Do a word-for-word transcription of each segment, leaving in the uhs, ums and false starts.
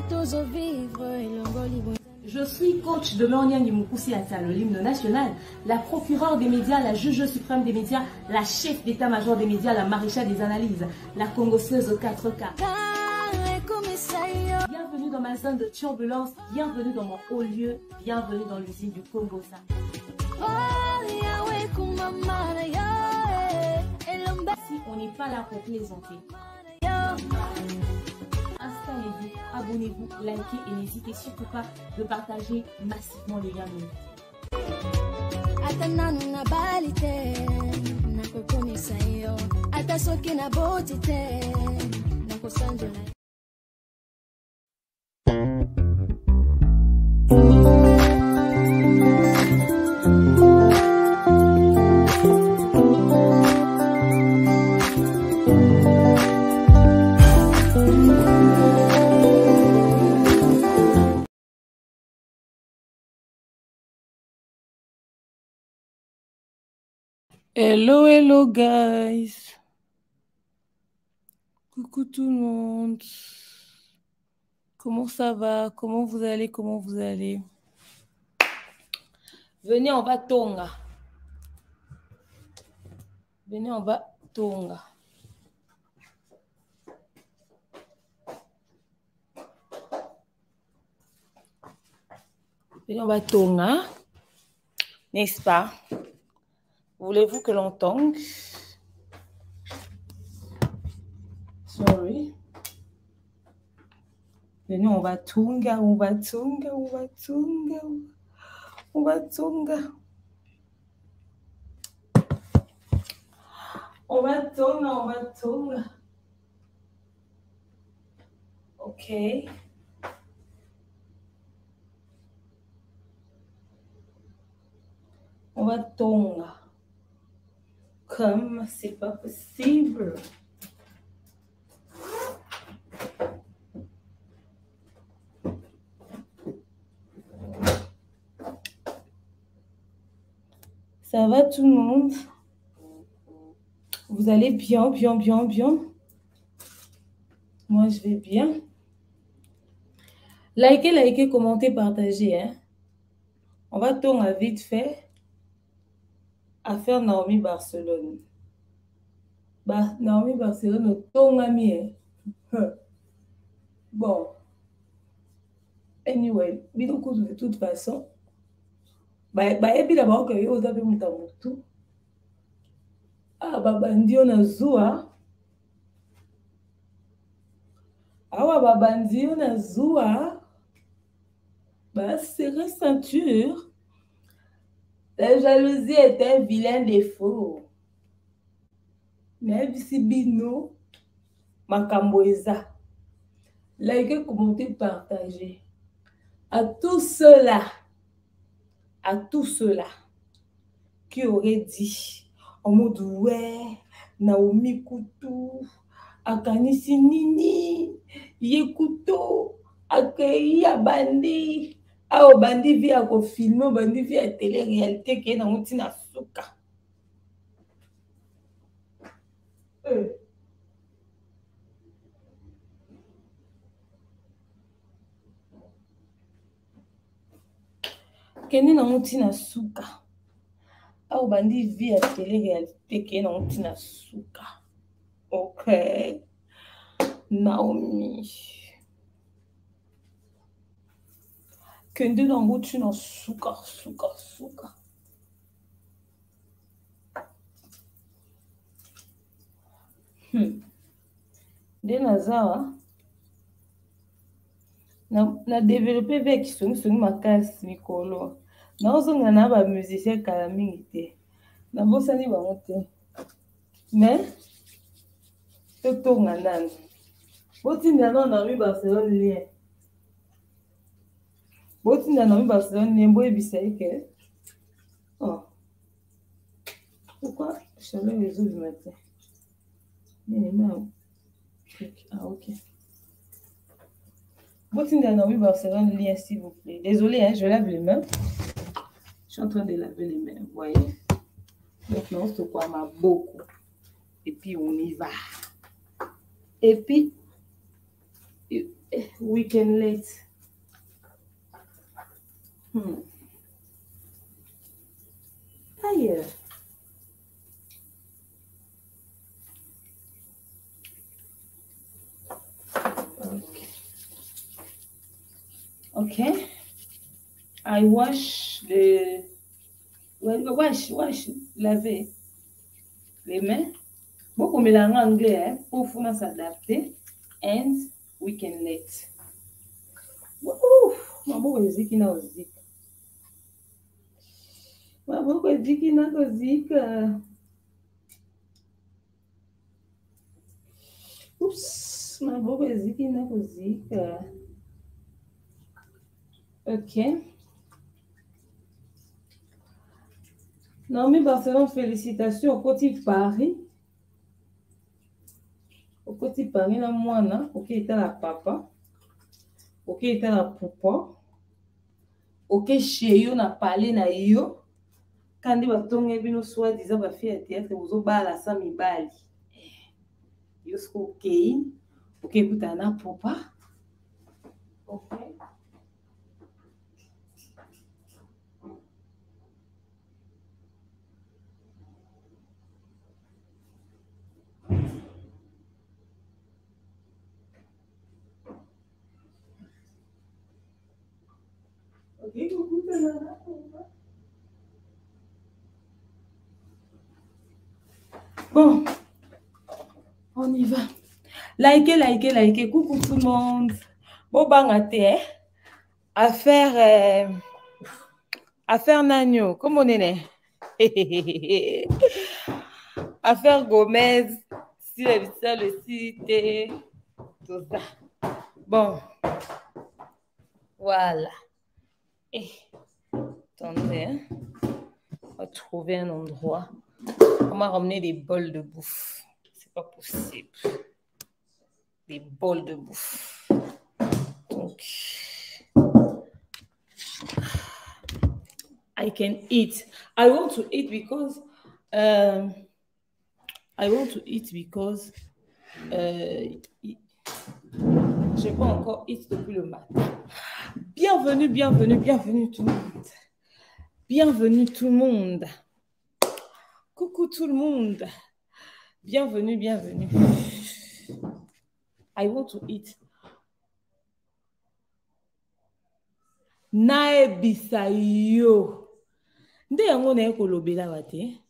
Je suis coach de Moniani Mukusi Ata, l'hymne national, la procureure des médias, la juge suprême des médias, la chef d'état-major des médias, la maréchale des analyses, la congosseuse aux quatre K. Bienvenue dans ma zone de turbulence, bienvenue dans mon haut lieu, bienvenue dans l'usine du Congo. Si on n'est pas là pour plaisanter. Installez-vous, abonnez-vous, likez et n'hésitez surtout pas de partager massivement les liens. Hello, hello guys. Coucou tout le monde. Comment ça va? Comment vous allez? Comment vous allez? Venez, on va tonga. Venez, on va tonga. Venez, on va tonga. N'est-ce pas? Voulez-vous que l'on tongue? Sorry. Venez, on va tonga, on va tonga, on va tonga. On va tonga. On va tonga, on va tonga. Ok. On va tonga. Comme c'est pas possible. Ça va tout le monde? Vous allez bien, bien, bien, bien? Moi, je vais bien. Likez, likez, commentez, partagez. Hein? On va tourner vite fait. Affaire Naomi Barcelone. Bah, Naomi Barcelone, ton ami. Bon. Anyway, de toute façon. Bah, bah, et puis d'abord que vous avez mon tout. Ah, bah, bandio na zua. Ah, bah, bandio na zua. Bah, serrez ceinture. La jalousie est un vilain défaut. Mais si bino, makamboeza. Likez, commentez, partagez. À tous ceux-là, à tous ceux-là qui auraient dit en mode ouais, Naomi Coutou, Akanisi Nini, Yekuto, Akayi Abandi. Ah, au bandi via ko film, au bandi via télé-réalité qui est dans Moutina Souka. Euh. Qui est dans Moutina Souka. Ah, au bandi via télé-réalité qui est dans Moutina Souka. Ok. Naomi. Kende dans Moutina Souka, Souka, Souka. Hmm. De Nazawa. Na, na développé avec son son ma casse Nicolo. Na ozonga na ba musicien kala mingi te. Na bosani ba monte. Mais to tonga nan. Botinda na na mi Barcelone lien. Botinda na mi Barcelone lien boy bisaike. Oh. Pourquoi je le réseau du matin? Mais non. Ah OK. Botinda na mi Barcelone lien s'il vous plaît. Désolé hein, je lave les mains. Je suis en train de laver les mains, vous voyez. Donc non, c'est quoi ma beaucoup. Et puis on y va. Et puis We can let. Hmm. Aïe. Okay. I wash the. Wash, wash, laver les mains. Beaucoup mélanger anglais hein, pour pouvoir s'adapter. And we can let. Ouf, maboko eziki na ozika. Maboko eziki na kozika. Oups, maboko eziki na kozika. Ok. Naomi Barcelone, félicitations au côté Paris. Au côté Paris, na mwana, ok, était la papa. Ok, était la papa. Ok, chez yo, na parlé na yo. Quand il va tomber, bino soit disant, va faire théâtre, vous au bal à Sami Bali. Yo, c'est ok. Ok, écoute, na papa. Ok. Bon, on y va. Likez, likez, likez. Coucou tout le monde. Bon, bangaté, affaire, euh, affaire Nagno. Comment on est? Affaire Gomez, si ça, le site, et tout ça. Bon, voilà. Et, attendez, hein. On va trouver un endroit. On m'a ramené des bols de bouffe. C'est pas possible. Des bols de bouffe. Donc, I can eat. I want to eat because um, I want to eat because euh, je n'ai pas encore eat depuis le matin. Bienvenue, bienvenue, bienvenue tout le monde. Bienvenue tout le monde. Coucou tout le monde. Bienvenue, bienvenue. I want to eat. Naebisa yo. Nde yango na yeko lobela wa te.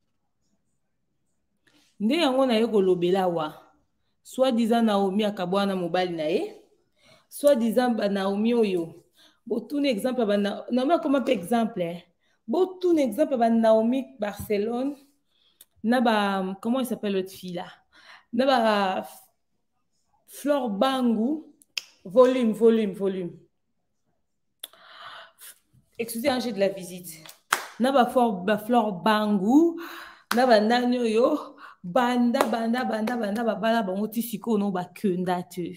Nde yango na yeko lobela wa. Soit disant Naomi akabwana mobali na ye. Soit disant Naomi oyo. Bout un exemple ba Naomi comme exemple hein. Bout un exemple ba Naomi Barcelone. Naba comment il s'appelle l'autre fille là. Naba Flor Bangou. Volume, volume, volume. Excusez, hein, j'ai de la visite. Naba Flor Bangou. Naba Nanyo yo. Banda, banda, banda, banda, babala, bangoti siko no ba kunda tu.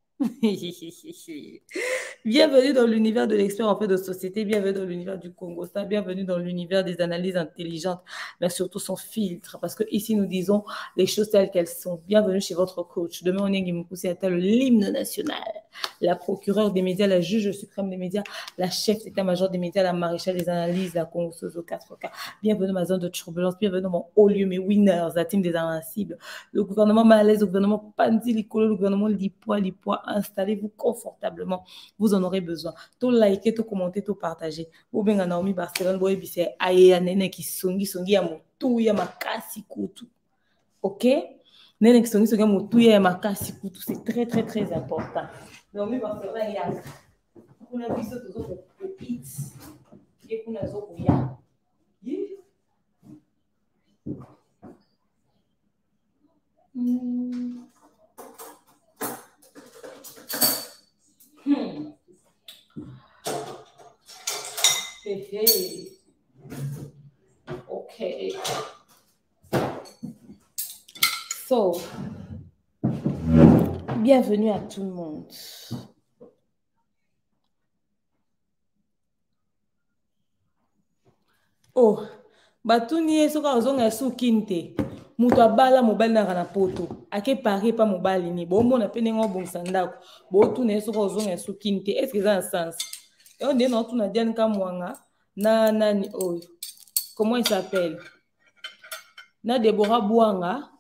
Bienvenue dans l'univers de l'expert en fait de société, bienvenue dans l'univers du Congo, ça, bienvenue dans l'univers des analyses intelligentes, mais surtout sans filtre, parce que ici nous disons les choses telles qu'elles sont. Bienvenue chez votre coach. Demain, on est Guimoukoussi, l'hymne national, la procureure des médias, la juge suprême des médias, la chef d'état-major des médias, la maréchale des analyses, la congosseuse aux quatre K. Bienvenue dans ma zone de turbulence, bienvenue dans mon haut lieu, mes winners, la team des invincibles, le gouvernement malaise, le gouvernement Pandi Likolo, le gouvernement Lipoa, Lipoa, installez-vous confortablement. Vous en aurez besoin. Tout liker, tout commenter, tout partager. Vous bien Naomi Barcelone, vous c'est aïe nene qui songi songi ya mutu ya makasi kutu. Ok? Nene qui songi songi ya mutu ya makasi kutu, c'est très très très important. Naomi Barcelone ya. Kuna biso tozo ko eat. Et kuna zo ko ya. Hmm. Hmm. Hey, hey. Okay. So, bienvenue à tout le monde. Oh, batuni soka ozonga sukinte. Muto abala mobile na kana poto. Ake pari pa mobile ni. Bon mon apene ngo bon sandako. Bon tu ne so ko zonga su kinte. Est-ce que ça a sens? Et on dit non tu na diane ka mwanga na nani oyo. Comment il s'appelle? Na Deborah Bouanga.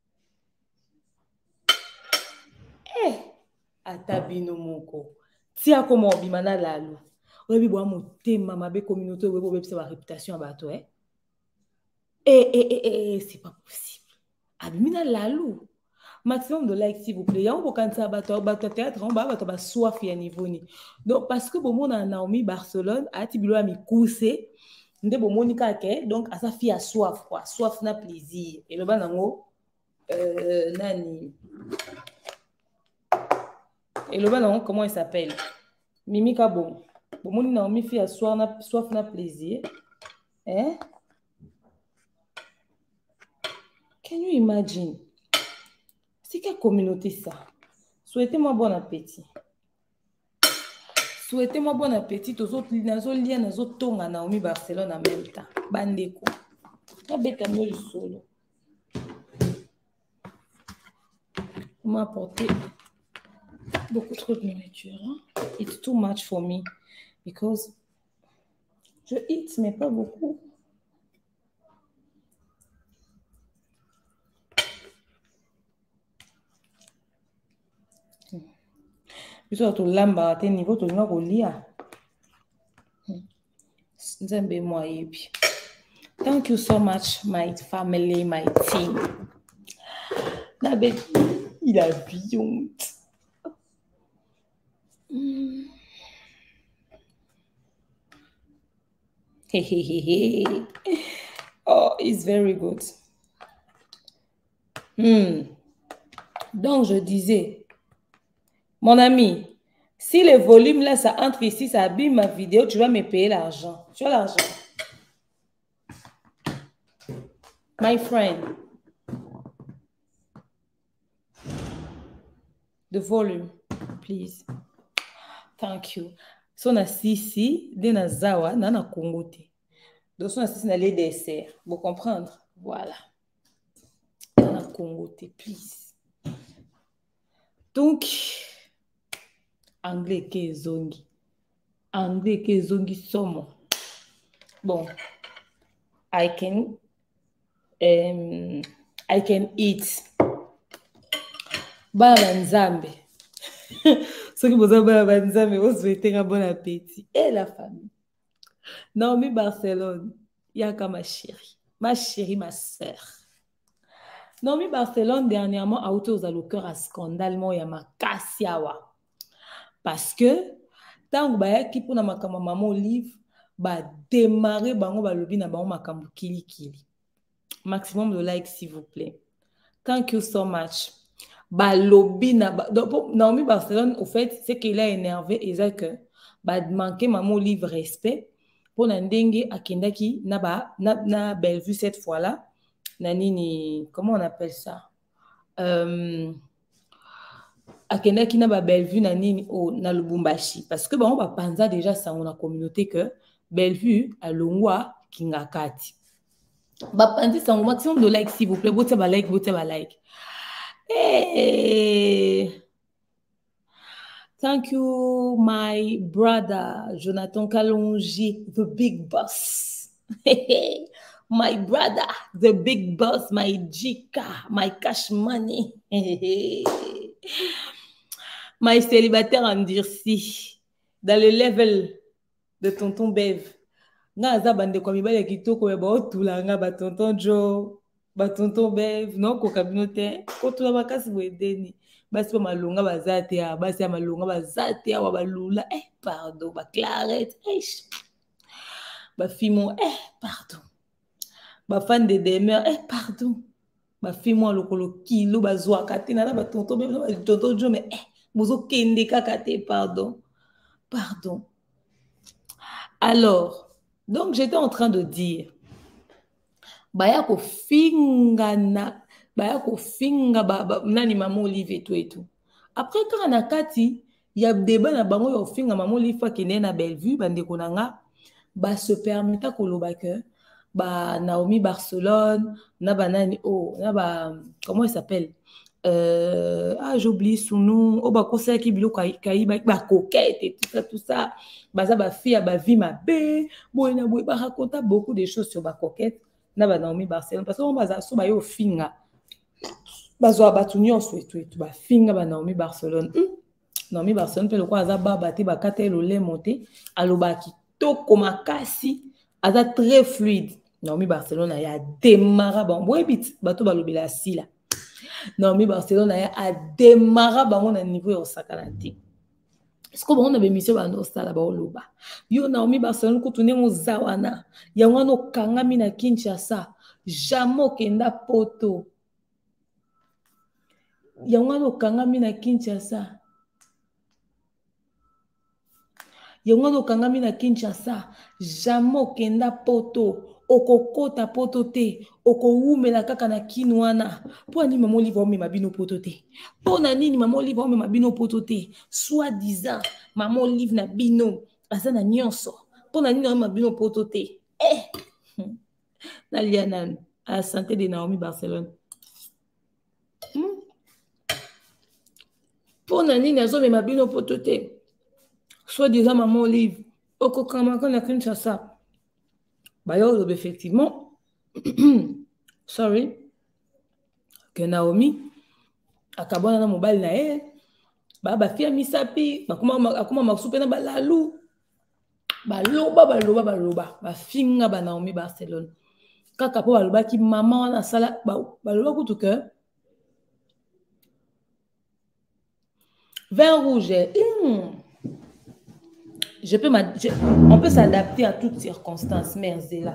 Eh, atabino moko. Tia comme obimana lalu. Oyebi bo motema mabe communauté webo web c'est la réputation bato eh. Eh eh eh eh c'est pas possible. Abimina lalu. Maximum de likes s'il vous plaît. Ya on quand ça bato bato théâtre on ba bato ba soif ya niveau ni. Donc parce que bon mon Naomi Barcelone a tibilo a mi courser nde bo monika ke donc à sa fille a soif quoi, soif na plaisir. Et le banango euh nani et le banango comment il s'appelle? Mimika bon. Bon mon Naomi fille a soif na soif na plaisir. Hein? Can you imagine? C'est quelle communauté ça? Souhaitez-moi bon appétit. Souhaitez-moi bon appétit aux autres liens, aux autres tongs à Naomi Barcelone en même temps. Bandeko. La bête à mieux le solo. On m'a apporté beaucoup trop de nourriture. Hein? It's too much for me. Because je eat, mais pas beaucoup. Biso to lamba à tel niveau to nga kolia. Nzembe moi yebi. Thank you so much my family, my team. Na be il a bien. Mm. Hey, hey, hey, hey. Oh, it's very good. Hmm. Donc je disais mon ami, si le volume là, ça entre ici, ça abîme ma vidéo, tu vas me payer l'argent. Tu as l'argent. My friend. The volume, please. Thank you. So na sisi, de na zawa, na na kongote. Donc so na sisi na les desserts. Vous comprendre? Voilà. Na na kongote, please. Donc, anglais ke zongi. Anglais ke zongi somo. Bon. I can um, I can eat. Bala nzambe. Ceux qui vous ont bala nzambe, vous souhaitez un bon appétit. Et la famille. Naomi Barcelone. Yaka ma chérie. Ma chérie, ma sœur. Naomi Barcelone, dernièrement, a été aux cœur à scandale, moi, ya ma kassiawa. Parce que, tant que qui pour na makamba maman Olive, ba démarrer bango ba lobi na bango makambu kili kili. Maximum de likes, s'il vous plaît. Thank you so much. Ba lobi na ba... Donc, Naomi Barcelone, au fait, c'est qu'il a énervé et c'est que ba manqué maman Olive respect pour n'endenge akendaki na ba na na Bellevue cette fois-là. Nanini, comment on appelle ça? Euh, akendaki na ba Bellevue nanini o na Lubumbashi parce que bon on va penser déjà ça on a communauté que Bellevue à Longwa Kingakati. Ba penser ça au maximum de like s'il vous plaît, botte ba like, botte ba like. Hey. Thank you my brother Jonathan Kalonji, the big boss. My brother, the big boss, my Jika, my cash money. My célibataire en dirci. Dans le level de tonton Bev. Nga aza bande kwa mibale kitoko ya ba otula nga ba tonton Joe, ba tonton Bev, non ko kabinote, ko tula bakasi wedeni. Basi ba malonga bazate ya, basi ya malonga bazate ya wa balula. Eh pardon, ba Clarette. Eh. Ba Fimo, eh pardon. Ba fan de demeure, eh pardon. Ba Fimo lokolo kilo ba zwa katina na ba tonton Bev, ba tonton Joe mais eh Bozo kende kakate, pardon. Pardon. Alors, donc j'étais en train de dire, baya ko finga na, baya ko finga ba, ba nani maman Olive et tout et tout. Après quand on a kati, il y a débat na bango yo finga maman Olive fa kene na Bellevue bande konanga, ba se permettre ko loba que Bah, Naomi Barcelone, na banani, oh, na ba, comment il s'appelle? Euh, ah, j'oublie son nom. Oh, bah, conseil qui bilo kaï, bah, coquette et tout ça, tout ça. Bah, ça, bah, fille, bah, vie, ma bé. Bon, na, bah, raconte beaucoup de choses sur bah, coquette. Na ba Naomi Barcelone. Parce que, on va so, bah, yo, finga. Bah, zo, bah, tout nyonso et tout, et tout, bah, finga, bah, Naomi Barcelone. Hum. Naomi Barcelone, pe le quoi, aza, bah, bah, te, bah, kate, le lait monté. Alo, bah, ki, to, koma, kasi. Aza, très fluide. Naomi Barcelone, a démarré, bon, bon, bit, bah, to, bah, le la si, là. Naomi Barcelone a démarré bango na niveau ya sakana te. Est-ce que on a bémission ba no sala ba oloba. Yo Naomi Barcelone kutune muzawana. Ya ngano kangami na Kinshasa. Jamo kenda poto. Ya ngano kangami na Kinshasa. Ya ngano kangami na Kinshasa. Jamo kenda poto. Okokota poto te, okowumela kaka na kinwana. Po ani maman livre me mabino poto te. Po na nini maman livre me mabino poto te. Soit disant maman livre na bino asa na nyonso. Po na nini mabino poto te. Eh. Na liana à la santé de Naomi Barcelone. Hmm? Po na nini azo me mabino poto te. Soit disant maman livre okokamaka na Kinshasa. Bah, yo, effectivement, sorry, que Naomi, akabona na mobile na e, bah, bah, fia misapi, bah, comment, comment, ma soupe na balalou, bah, loba, bah, loba, bah, loba, bah, finga, bah, Naomi Barcelone. Kaka po, bah, loba, ki maman, na sala, bah, bah, loba, koutou que, vin rouge, hum. Je peux je, on peut s'adapter à toutes circonstances, merci là.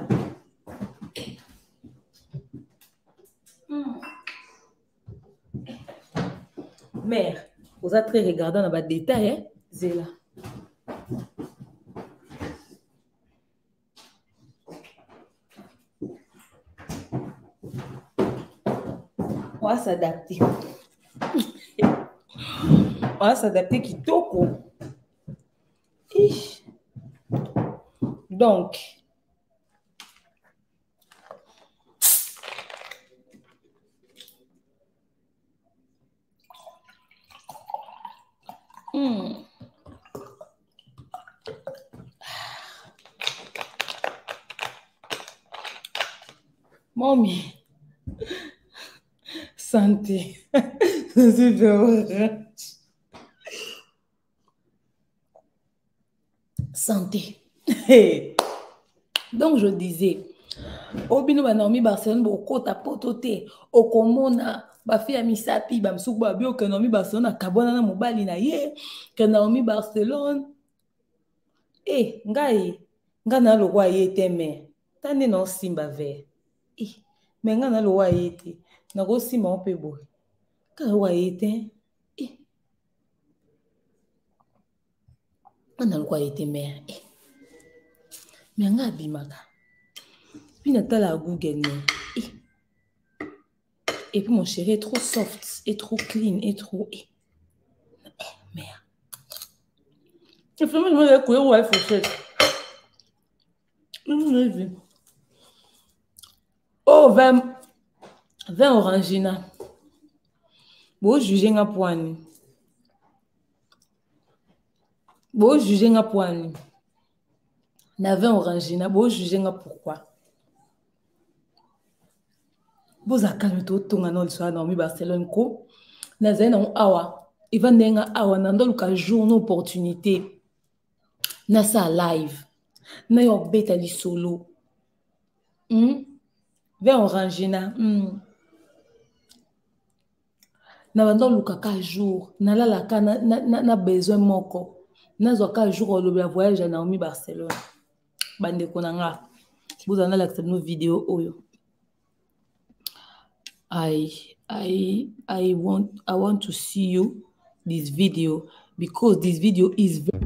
Hmm. Mère, vous êtes très regardant dans votre détail, hein? Zéla. On va s'adapter. On va s'adapter kitoko. Donc, hmm. Mommy, santé. Santé. Donc, je disais, Obino Naomi Barcelone, boko ta potote, okomona, ba fia misapi, ba msuku ba bio, que Naomi Barcelone, kabona na mobali na ye, que Naomi Barcelone, eh, ngai, nga na lo wa ye te me, tande na simba ve, eh, me nga na lo wa ye te, na go simba on pe bo, ka wa ye te, eh, nga na lo wa ye te me, eh, me nga bimaka. Puis Nathalie à Google. Et, et puis mon chéri est trop soft, est trop clean, est trop... Et, eh, merde. Et finalement, je me dis que ouais, faut faire. Oh, vin, vin orangina. Bon, juger un point. Bon, juger un point. Na vin orangina, bon, juger un pourquoi. Boza kalme to tonga no liswa Naomi Barcelone ko na zena awa iva nenga awa na ndoluka jour no opportunité na sa live na yo beta li solo hmm ve orangina hmm na bandoluka ka jour na lala ka na, na, na besoin moko na zo ka jour lo bia voyage à Naomi Barcelone bande ko nanga boza na la no vidéo oyo. I I I want I want to see you this video because this video is very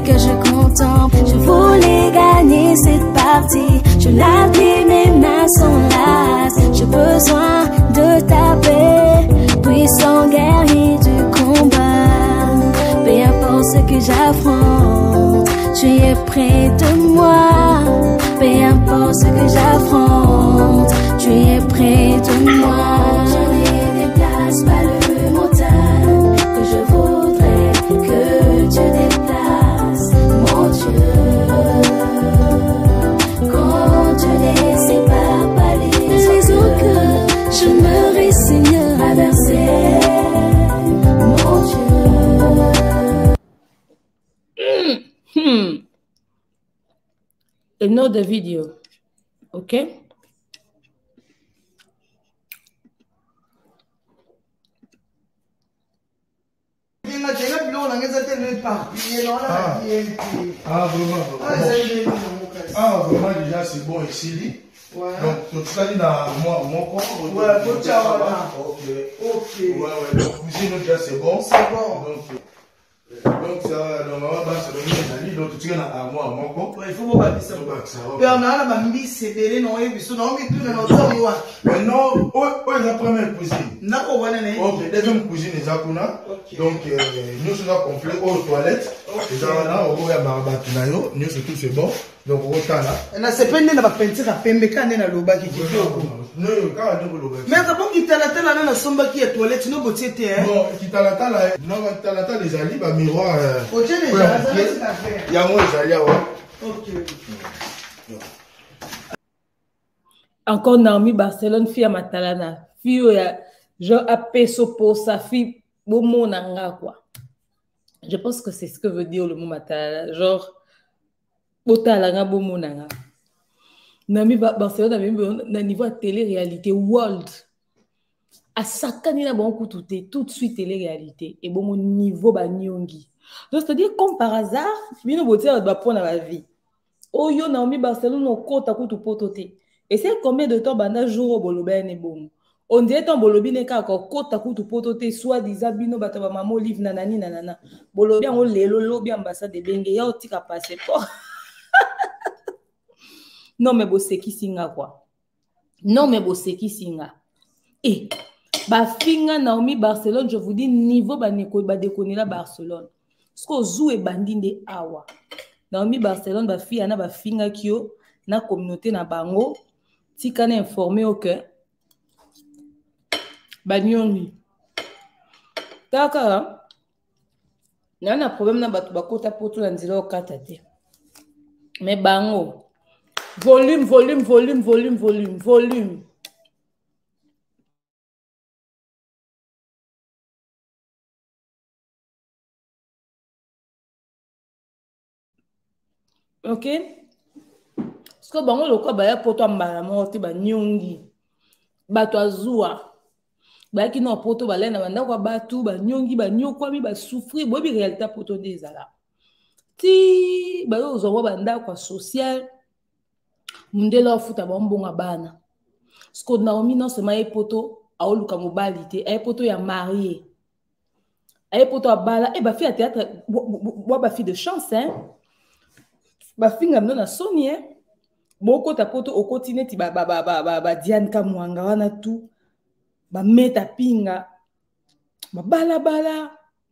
que je contemple. Je voulais gagner cette partie. Je l'appuie, mes mains sont lasses. J'ai besoin de taper, puissant guerrier du combat. Peu importe ce que j'affronte, tu es près de moi. Peu importe ce que j'affronte, tu es près de moi. Je ne déplace pas le montagne que je voudrais que tu déplaces, mon Dieu. Quand tu les sépares pas les oiseaux que je me résigne à verser, mon Dieu. Hmm. Hmm. Another video, okay? Ah, ah vraiment, vraiment. Ah, vraiment, déjà, c'est bon ici. Ouais. Donc, tu as dit dans moi, mon corps. Ouais, faut que ok. Ok. Ouais, ouais, donc, ici, déjà, c'est bon. C'est bon. Donc, donc ça, normalement, c'est le même donc tu es à moi, mon corps. Ouais, il faut voir ça. Et on a la bambi, c'est des noms, et puis on a mis tout dans notre zone. Mais non, où est la première cuisine? N'a pas oublié. Ok, deuxième cuisine, les Akuna. Donc, nous sommes complets aux toilettes. Les Akuna, on va à Barbatinayo, nous c'est tout, c'est bon. Donc, on va là. Na c'est pas une peinture à pembe quand on a le bas qui dit. Non, quand on a le bas. Mais quand on quitte la tête, on a somba qui est toilette, nous botier terre. Non, quitte la tête là, non, quitte la tête les alliés, bah miroir. Ok, déjà, ça c'est à faire. Il y a moi les alliés, ouais. Ok. Encore Naomi Barcelone, fille à Matalana. Fille, genre, à peso pour sa fille, bon mot nanga, quoi. Je pense que c'est ce que veut dire le mot Matalana. Genre, Botalanga, bon mot nanga. Naomi Barcelone avait un niveau de télé-réalité world. À sakani na bon coup tout tout de suite télé-réalité. Et bon, mon niveau, bah, nyongi. Donc, c'est-à-dire, comme par hasard, bien au beauté, on va prendre la vie. Oh, yo, Naomi Barcelone, on compte à coup tout pototé. Et c'est combien de temps banda jour au boloba ne bon. On dirait ton bolobi ne ka ko kota kutu potote soit disant bino bataba mamo livre nanani nanana. Bolobi on lelo lobi ambassade de benge ya otika passeport. Non mais bo seki singa quoi. Non mais bo seki singa. Et ba finga Naomi Barcelone, je vous dis niveau ba neko ba déconner Barcelone. Sko zou e bandinde awa. Naomi Barcelone ba fi ana ba finga kio na communauté na bango. Si on est informé au que Banyongi Kaka il y a un problème na batu bakota poto na nzela okata te mais bango volume volume volume volume volume volume ok parce que bango lokwa baya poto mbala moti banyongi bato azua bayaki na poto balai na bandako ya batu banyongi banyokwami basouffrir boyebi réalité poto nde ezala ti bayo ozwa bandako ya social mundela ofuta bambonga bana parce Naomi non seulement ye poto aoluka mobali te aye poto ya marié aye poto abala e bafi ya théâtre boa bafi de chance hein bafinga mno na soni hein bokota poto okoti neti ba ba ba ba ba Diane Kamwanga wana tu ba meta pinga ba bala bala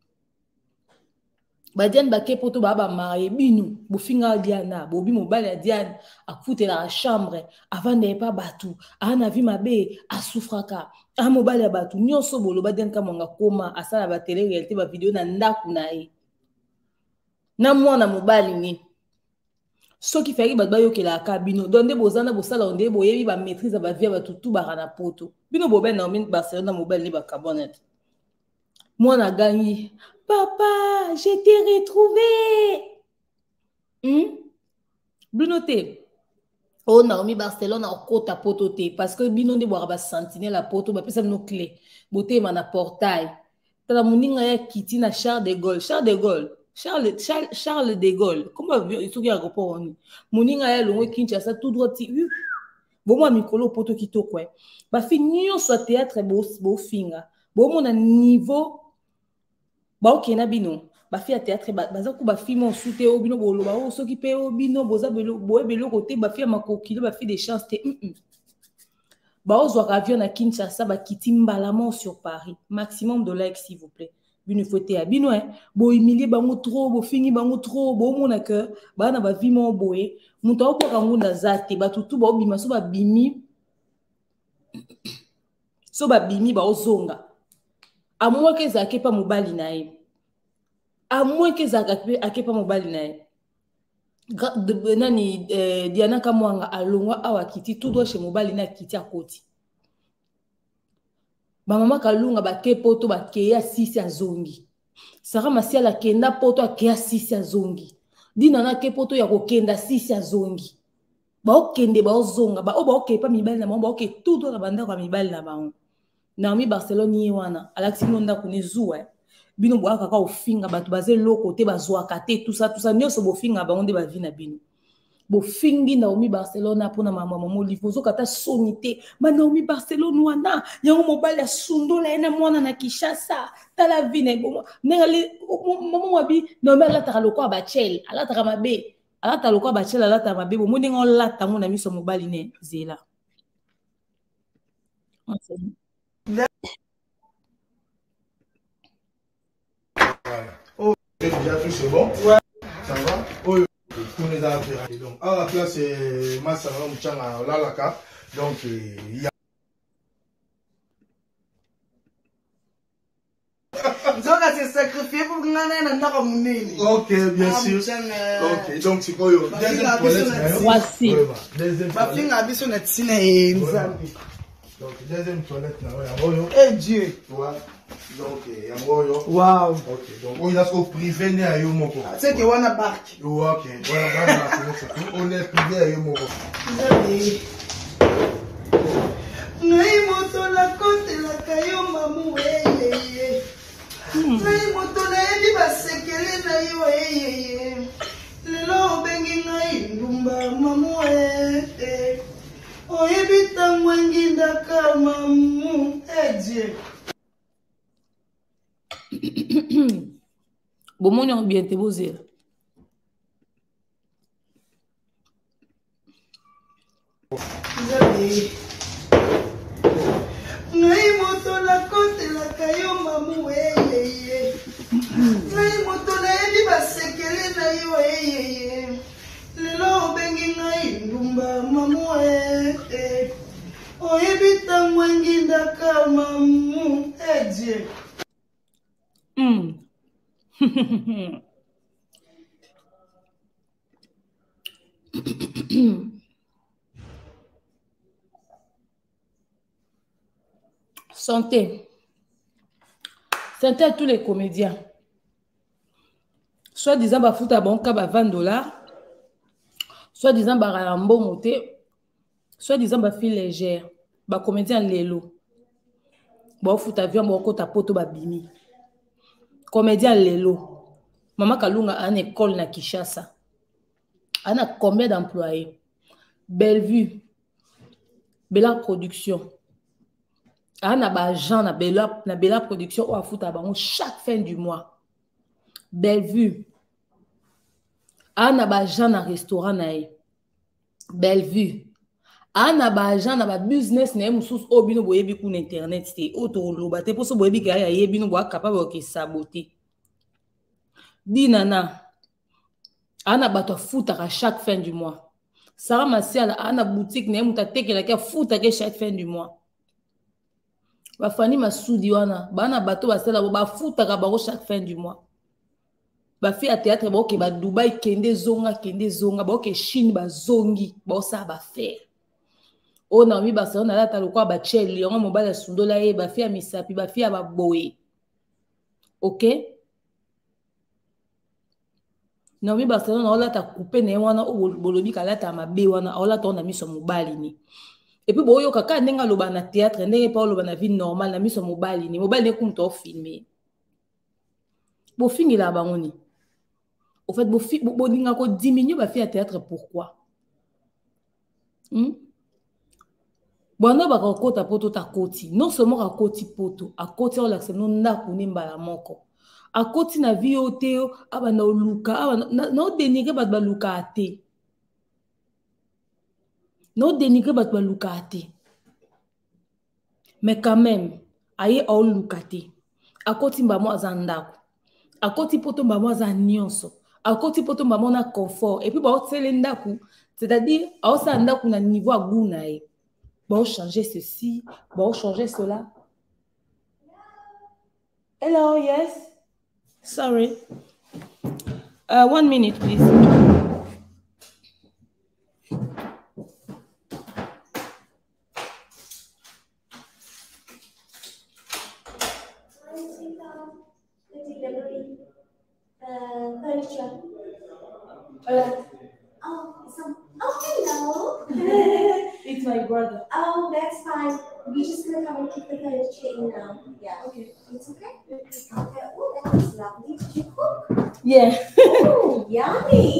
ba Diane ba ke poto ba ba marié binu bofinga Diana bobi mobali ya Diane akute la chambre avant de pas batu ana vi mabe asufraka a mobali ya batu nyonso bolo ba Diane Kamwanga koma asala ba télé réalité ba vidéo na ndaku na ye na mwana mobali ni ce qui fait que les gens qui la cabine donne des bozana bosala onde boyebi ba maîtrise ba vie ba tout ba na poto bino bobe na min Barcelone mobile ni ba carbonate moi na gagné papa je t'ai retrouvé hmm binoté oh Naomi Barcelone en côte à poto te parce que bino de boire ba sentinelle la poto ba pesa no clé boté ma na portail tala muninga ya kiti na Charles de Gaulle Charles de Gaulle Charles, Charles, Charles de Gaulle, comment il faut qu'il y ait un rapport? Moninga ya longue Kinshasa tout droit ti. Bon moi mikolo poto kito quoi. Ba finir soit théâtre beau beau finga. Bon mon niveau ba okena bino. ba fi ya théâtre baza ku ba fi mo soute obino boloba o soki pe obino boza belo boye belo côté ba fi ya makokilo ba fi des chances te mm ba ozwa avion na Kinshasa ba kiti mbalamon sur Paris maximum de likes s'il vous plaît bino foté à bino hein bo humilier bango trop bo fini bango trop bo mona que ba na ba vi mo boye muto ko ka ngunda zate ba tutu ba obima so ba bimi so ba bimi ba ozonga à moins que ça kepa mobali nae à moins que ça kepa mobali nae nani eh, Diana Kamwanga alongwa awa kiti tout droit chez mobali na kiti à côté ba mama kalunga ba ke poto ba ke ya sisi ya zongi Sarah Masiala kenda poto a ke ya sisi ya zongi dina na ke poto ya ko kenda sisi ya zongi ba okende ba ozonga ba o ba okepa mibali na ba oke tout droit na banda kwa mibali na ba Naomi Barcelone ye wana alaxi nonda kunezuwa bino boaka ka ofinga bato baze loko te bazwa kate tout ça tout ça nyoso bofinga ba onde ba vina bino bo fingi Naomi Barcelone pona mama mama lifozo kata sonité ma Naomi Barcelone wana yango mobali ya sundola ena mwana na Kinshasa tala vina bo ngali mama wabi Naomi ala taka loko abachel ala taka mabe ala taka loko abachel ala taka mabe bo moninga la tango na miso mobali ne zela Oh, déjà tout c'est bon. Ouais. Ça va. Oh, tous les affaires. Donc, à la classe, c'est Massara Mouchanga Lalaka. Donc, il y a. C'est sacrifié pour que nous ok, bien sûr. Ok, donc c'est quoi? Deuxième toilette. Voici. Deuxième toilette. Donc, deuxième toilette. Eh Dieu. Ouais. Donc, il y a un wow. Ok, donc on a privé né à Yomoko. C'est que on a barque. Ok, on est privé à Yomoko. Ngai moto la côte la kayo mamu eh. Ngai moto na ebi basekele na yo eh. Lelo bengi ngai ndumba mamu eh. Oyebi tangwangi ndaka mamu eh Dieu. Bon, mon nom bien te bosé. Ngai moto la côte la kayo mamu eh. Ngai moto na ebi basekele na yo eh. Lelo bengi ngai ndumba mamu eh. Oyebi tangwangi ndaka mamu eh Dieu. Hmm. Santé. Santé à tous les comédiens. Soit disant bah fout à bon cas bah vingt dollars. Soit disant bah rambo monté. Soit disant bah fille légère. Bah comédien lélo. Bah fout avion bah kota poto bah bimi. Comédien Lelo. Maman Kalunga a une école na Kinshasa. Elle a combien d'employés? Bellevue. Bella Production. Elle a un agent na Bella, na Bella Production ou à foutre chaque fin du mois. Bellevue. Elle a un agent na restaurant na Bellevue. Elle a un agent na business na musus obino boyebi ku internet te otolo ba te poso boyebi ka ya yebino bo capable de saboter. Dinana. Ana bato futa chaque fin du mois. Sarah Masiala ana boutique na muta tekela ka futa ke chaque fin du mois. Ba fani masudi wana bana bato basala ba futa ka ba chaque fin du mois. Ba fi à théâtre ba ke ba Dubai kende zonga kende zonga ba ke Chine ba zongi ba sa ba faire. O Naomi Barcelone ala talukwa ba cheli yonga mobala sundola ye ba fi ya misapi ba fi ya ba boye. OK? Naomi Barcelone ala ta couper ne wana o bolobi kala ta mabe wana ala ta na miso mobali ni. Et puis boyo kaka ndenga loba na théâtre ndenge pa loba na vie normale na miso mobali ni mobali ne kumto filmer. Bo fingila bangoni. Au fait bo fi bo dinga ko diminuer ba fi ya théâtre pourquoi? Hmm? Bwana baka kota poto ta koti non seulement ka koti poto a koti on l'accès non na kuni mbala moko À côté na vie au théo, aba na luka, aba na na dénigrer bat ba luka ate. Na dénigrer bat ba luka ate. Mais quand même, aye au luka te. À côté mba mo azandako. À côté poto mba mo azanyonso. À côté poto mba mo na confort. Et puis ba o tsele ndaku, c'est-à-dire a sa ndaku na niveau à guna e. Ba o changer ceci, ba o changer cela. Hello, yes. Sorry. Uh, one minute, please. Uh, furniture. Uh, Oh, some. Oh, hello. it's my brother. Oh, that's fine. We're just gonna come and keep the furniture in now. Yeah. Okay. It's okay. Okay. Oh, that was lovely. Did you cook? Yeah. Oh, yummy.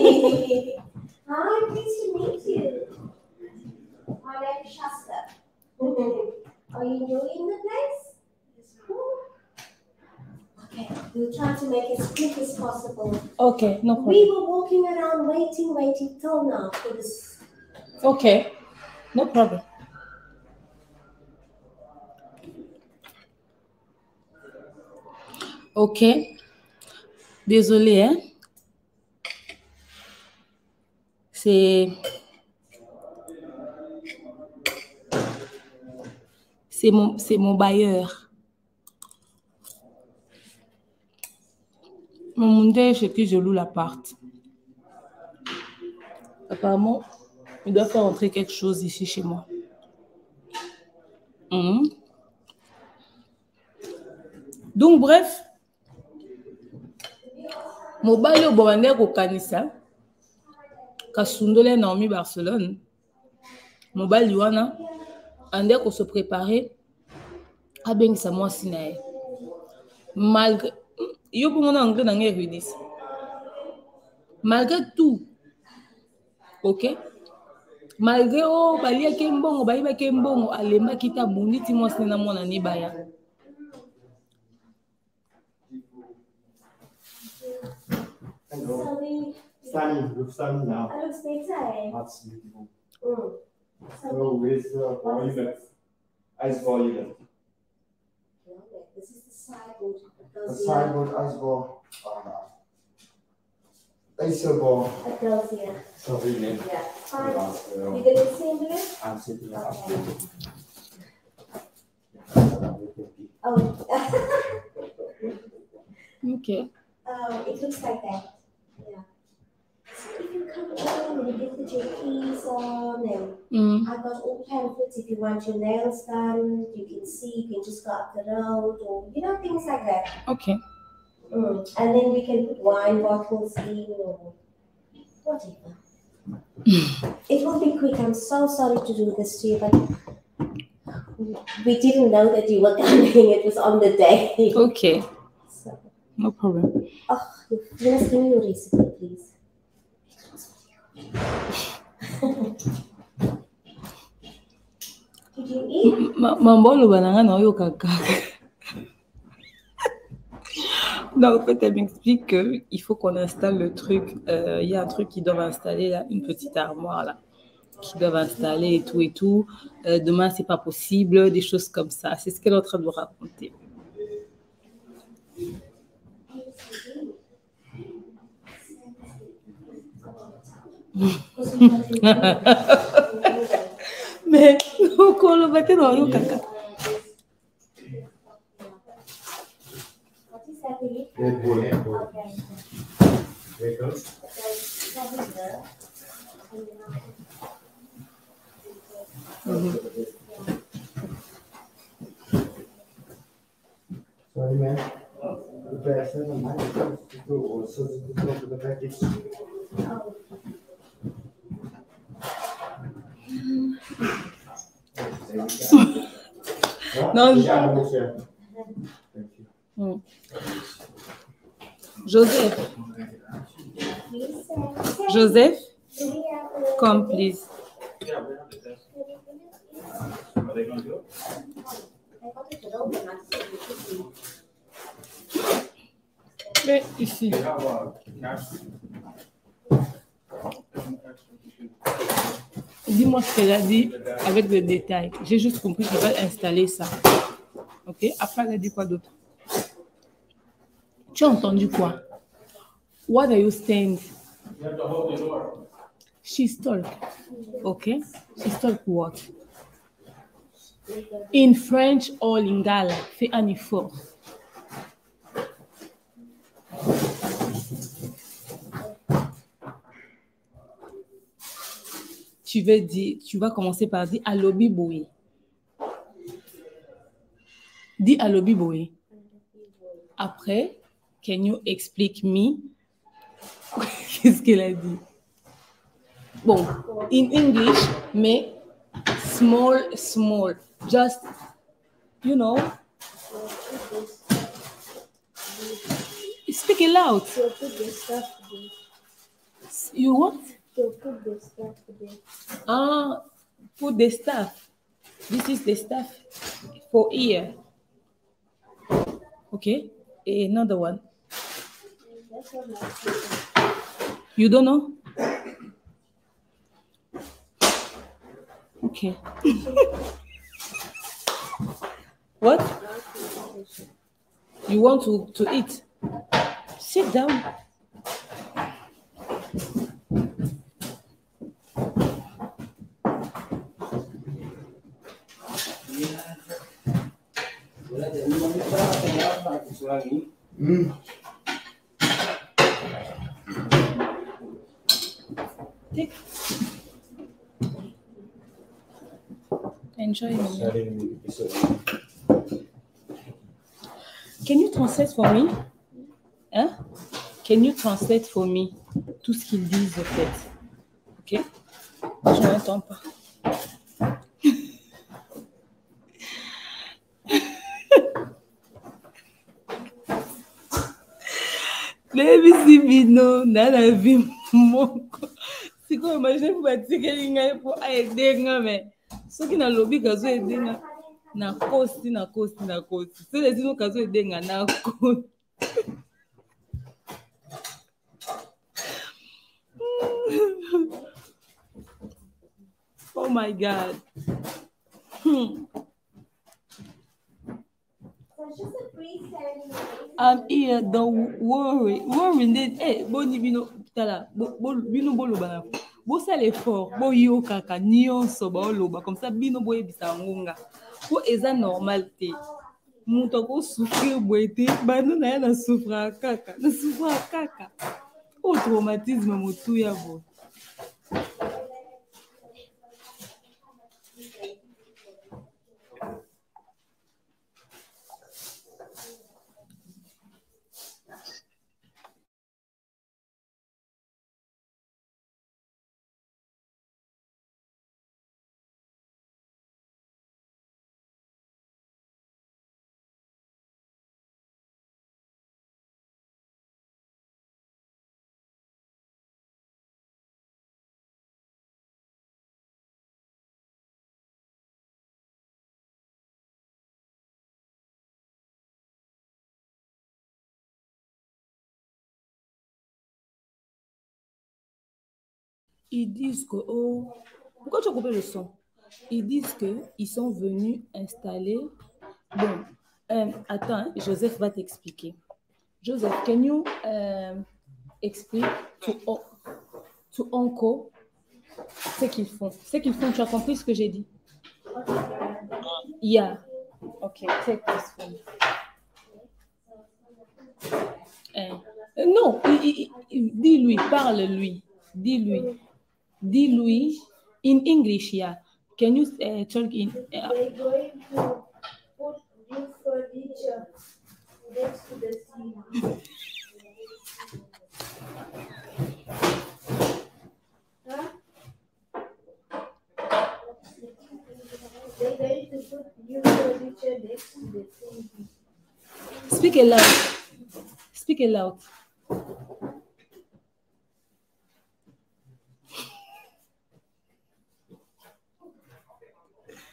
Hi, pleased to meet you. My name is Shasta. Are you enjoying the place? It's cool. Okay, we'll try to make it as quick as possible. Okay, no problem. We were walking around waiting, waiting till now for this. Okay, no problem. Ok. Désolé, hein. C'est... C'est mon, c'est mon bailleur. Mon monde chez qui je loue l'appart. Apparemment, il doit faire entrer quelque chose ici chez moi. Mmh. Donc, bref, mon bailleur Bobandé au Kanissa, Kasundole Naomi Barcelone, mon bailleur Yuana, Andé qu'on se préparer à bien que ça moi sinae. Malgré, yo pour mon anglais dans les rues malgré tout, ok, malgré oh balia kembongo baïba kembongo alema kita bundi ti moi sina mon ani baya. Sorry. Standing, you're standing now. I look better. That's beautiful. Mm. So, where's the volume? Ice volume. This is the sideboard. The sideboard ice ball. Ice ball. It goes here. So, really? Yeah. Fine. You're going to sit in it? I'm sitting up. Oh. Ok. Um, it looks like that. Yeah. So if you come in and you get your keys on, and Mm. I've got all pamphlets. If you want your nails done, you can see. You can just go up the road, or you know things like that. Ok. Mm. And then we can put wine bottles in, or whatever. It will be quick. I'm so sorry to do this to you, but we didn't know that you were coming. It was on the day. Ok. So, No problem. oh, you must give me your recipe, please. Did you eat? Mambo le banana na yo kaka. Non, en fait, elle m'explique qu'il faut qu'on installe le truc. Il euh, y a un truc qu'ils doivent installer là, une petite armoire là, qu'ils doivent installer et tout et tout. Euh, demain, c'est pas possible, des choses comme ça. C'est ce qu'elle est en train de me raconter. Mais on le mettait dans le caca. What is that, Willie? Red Bull. Okay. Red Bull. Sorry, man. The person on my to also to go to the package. Oh. Non, Yeah, I'm sure. Thank you. Mm. Joseph, Please, uh, Joseph, do we have a- come please. I wanted to know the answer. fais ici. Dis-moi ce qu'elle a dit avec le détail. J'ai juste compris qu'elle va installer ça. Ok? Après, elle a dit quoi d'autre? Tu as entendu quoi? What are you saying? She's talk. Okay? She's talk what? In French or Lingala. Fais un effort. Tu veux dire, tu vas commencer par dire Alobi Boy. Dis Alobi Boy. Après, can you explain me? Qu'est-ce qu'elle a dit? Bon, in English, mais small, small. Just, you know. Speak it loud. So put the stuff there. You what? So put the stuff there. Ah, put the stuff. This is the stuff for ear. Okay. Another one. That's what my sister. You don't know? Okay. What? You want to, to eat? Sit down. Mm. Take. Enjoy. Can you translate for me? Hein? Can you translate for me tout ce qu'ils disent en fait? Ok? Je n'entends pas. Baby si bino na la vie moko. Si ko imagine pour batike linga pour aider nga mais ce qui na lobby kazo aider nga na kosti na kosti na kosti. C'est les nous kazo aider nga na kosti. Oh my God. Hmm. I'm here, don't worry. Worry, indeed. Eh, boni bino, tala, bo bino bolo bana. Bo ça l'effort, bo yo kaka nyonso ba oloba comme ça bino boye bisangunga. Po eza normal te. Muto ko souffrir boete, bano na ya na souffra kaka, na souffra kaka. O traumatisme motu ya bo. Ils disent que, oh, pourquoi tu as coupé le son? Ils disent qu'ils sont venus installer. Bon, euh, attends, hein, Joseph va t'expliquer. Joseph, can you uh, explain to, to Onko ce qu'ils font? Ce qu'ils font, tu as compris ce que j'ai dit? Yeah. Ok, take this one. Euh, non, il, il, dis-lui, parle-lui. Dis-lui. Dis-lui in English, yeah. Can you uh, talk in? Uh, They're going to put new furniture next to the sea. Huh? They're going to put new furniture next to the sea. Speak it loud. Speak it loud.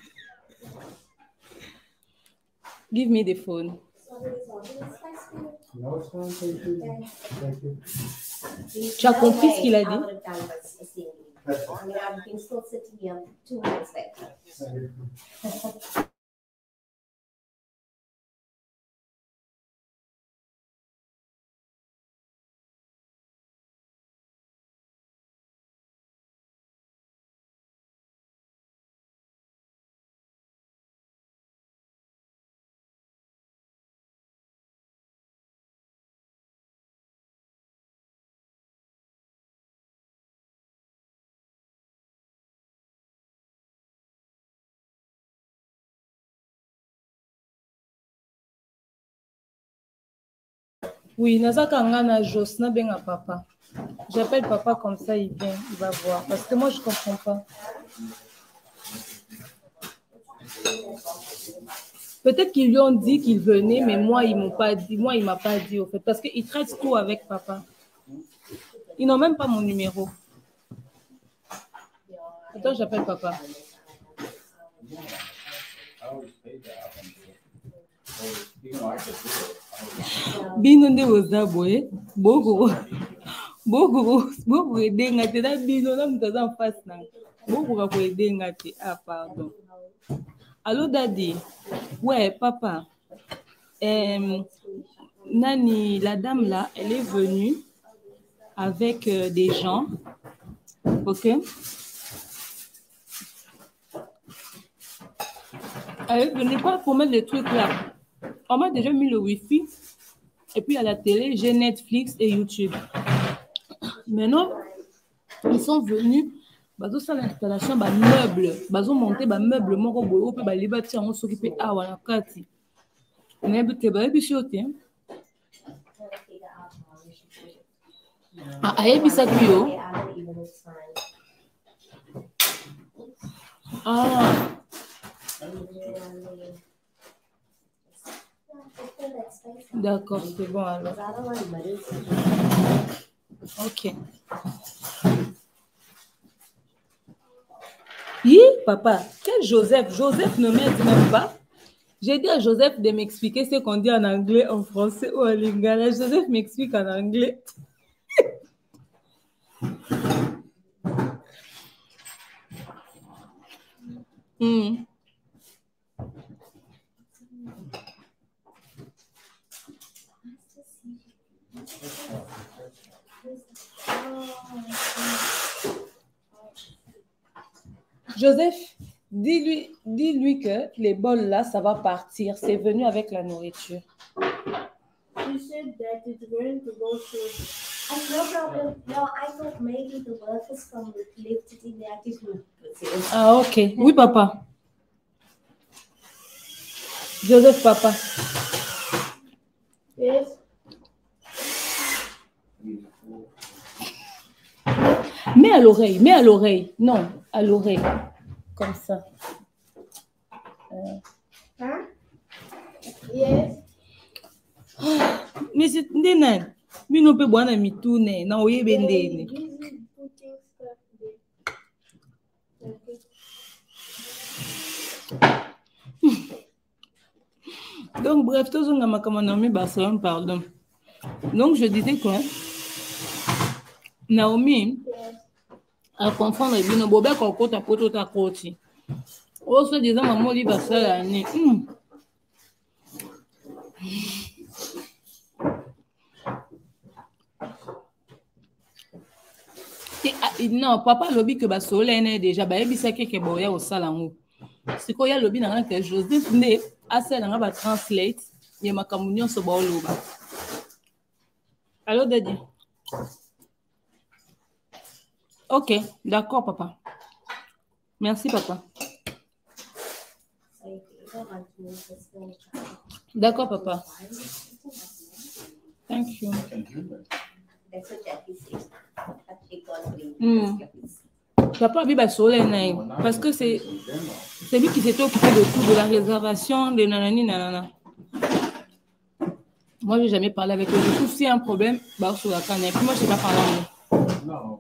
Give me the phone. No, it's fine. Thank you. Thank you. Tu as compris ce qu'il a dit? I would have done was singing. I mean, I've been still sitting here two minutes later. Oui, Nazaka Ngana Jos, na benga papa. J'appelle papa comme ça, il vient, il va voir. Parce que moi, je ne comprends pas. Peut-être qu'ils lui ont dit qu'il venait, mais moi, ils m'ont pas dit. Moi, il ne m'a pas dit, au fait. Parce qu'ils traitent tout avec papa. Ils n'ont même pas mon numéro. Attends, j'appelle papa. Bino nde ozaboye boko boko boko edenga te na bino na mutu aza en face na boko ka ko edenga te. Ah pardon. Allô daddy? Ouais papa. Euh, Nani, la dame là, elle est venue avec euh, des gens. Ok. Elle est venue pas pour mettre les trucs là. On m'a déjà mis le wifi. Et puis à la télé, j'ai Netflix et YouTube. Maintenant, ils sont venus. Bazo ça l'installation, bah meuble, bazo monter bah meuble, moko boyo, puis bah libati on s'occupe ah wala kati. N'importe quoi, et puis chioté. Ah, aïe bisa kuyo. Ah. D'accord, c'est bon alors. Ok. Hi, papa, quel Joseph? Joseph ne m'aide même pas. J'ai dit à Joseph de m'expliquer ce qu'on dit en anglais, en français ou en lingala. Joseph m'explique en anglais. Hmm. Joseph, dis-lui, dis-lui que les bols là, ça va partir. C'est venu avec la nourriture. She said that it's going to go through. And no problem. No, I thought maybe the workers from the electricity they actually would. Ah, ok. Oui, papa. Joseph, papa. Yes. Mets à l'oreille, mets à l'oreille. Non, à l'oreille. Comme ça. Euh... Huh? Yes. Mais c'est Ndenan. Mais non, peut boire un mitoune. Non, oui, ben Ndene. Donc, bref, tous on a ma commande Barcelone, pardon. Donc, je disais quoi? Naomi, à confondre, il ne bobe qu'au côté à côté à côté. Oh, se disant, maman, il va faire l'année. Non, papa lobby que Basolene déjà, bah, il s'est que boya au salon. C'est quoi, il y a lobby dans que Joseph ne assez dans va translate, il y a ma communion sur Boloba. Allô, Daddy? Ok, d'accord, papa. Merci, papa. D'accord, papa. Thank you. That's what Jackie said. Mm. Papa a bien soleil parce que c'est c'est lui qui s'était occupé de tout, de la réservation, de nanani nanana. Moi, j'ai jamais parlé avec eux. Je trouve s'il y a un problème, bah sur la canne. Et puis moi, je sais pas parler. No,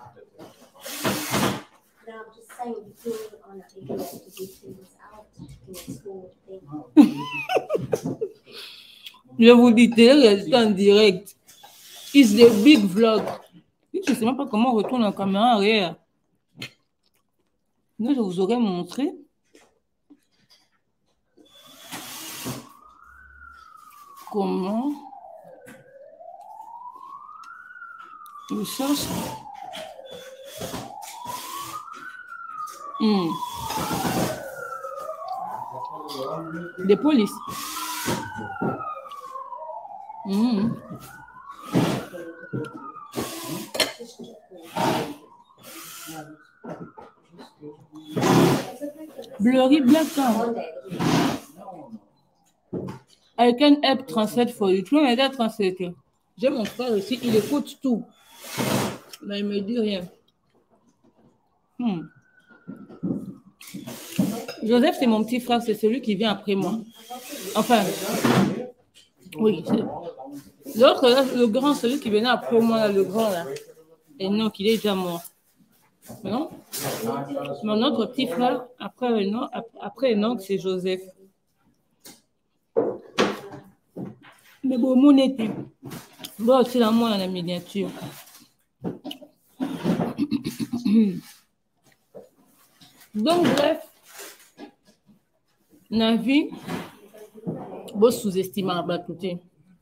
I'm just saying, between on a you have to get things out. Je vous dis, télé en direct. It's the big vlog. Je ne sais même pas comment on retourne la caméra arrière. Là, je vous aurais montré. Comment je cherche. Hmm. Des polices. Hmm. Blurry Black Town. I can help translate for you. Tu peux m'aider à translater. J'ai mon frère ici, il écoute tout. Mais il ne me dit rien. Hmm. Joseph, c'est mon petit frère, c'est celui qui vient après moi. Enfin, oui. L'autre, le grand, celui qui venait après moi, là, le grand, là. Et non, qu'il est déjà mort. Mais non. Mon autre petit frère, après non, après non, c'est Joseph. Mais bon, mon été. Bon, c'est la moi, la miniature. Donc, bref, la vie, vous sous-estimez la batouté.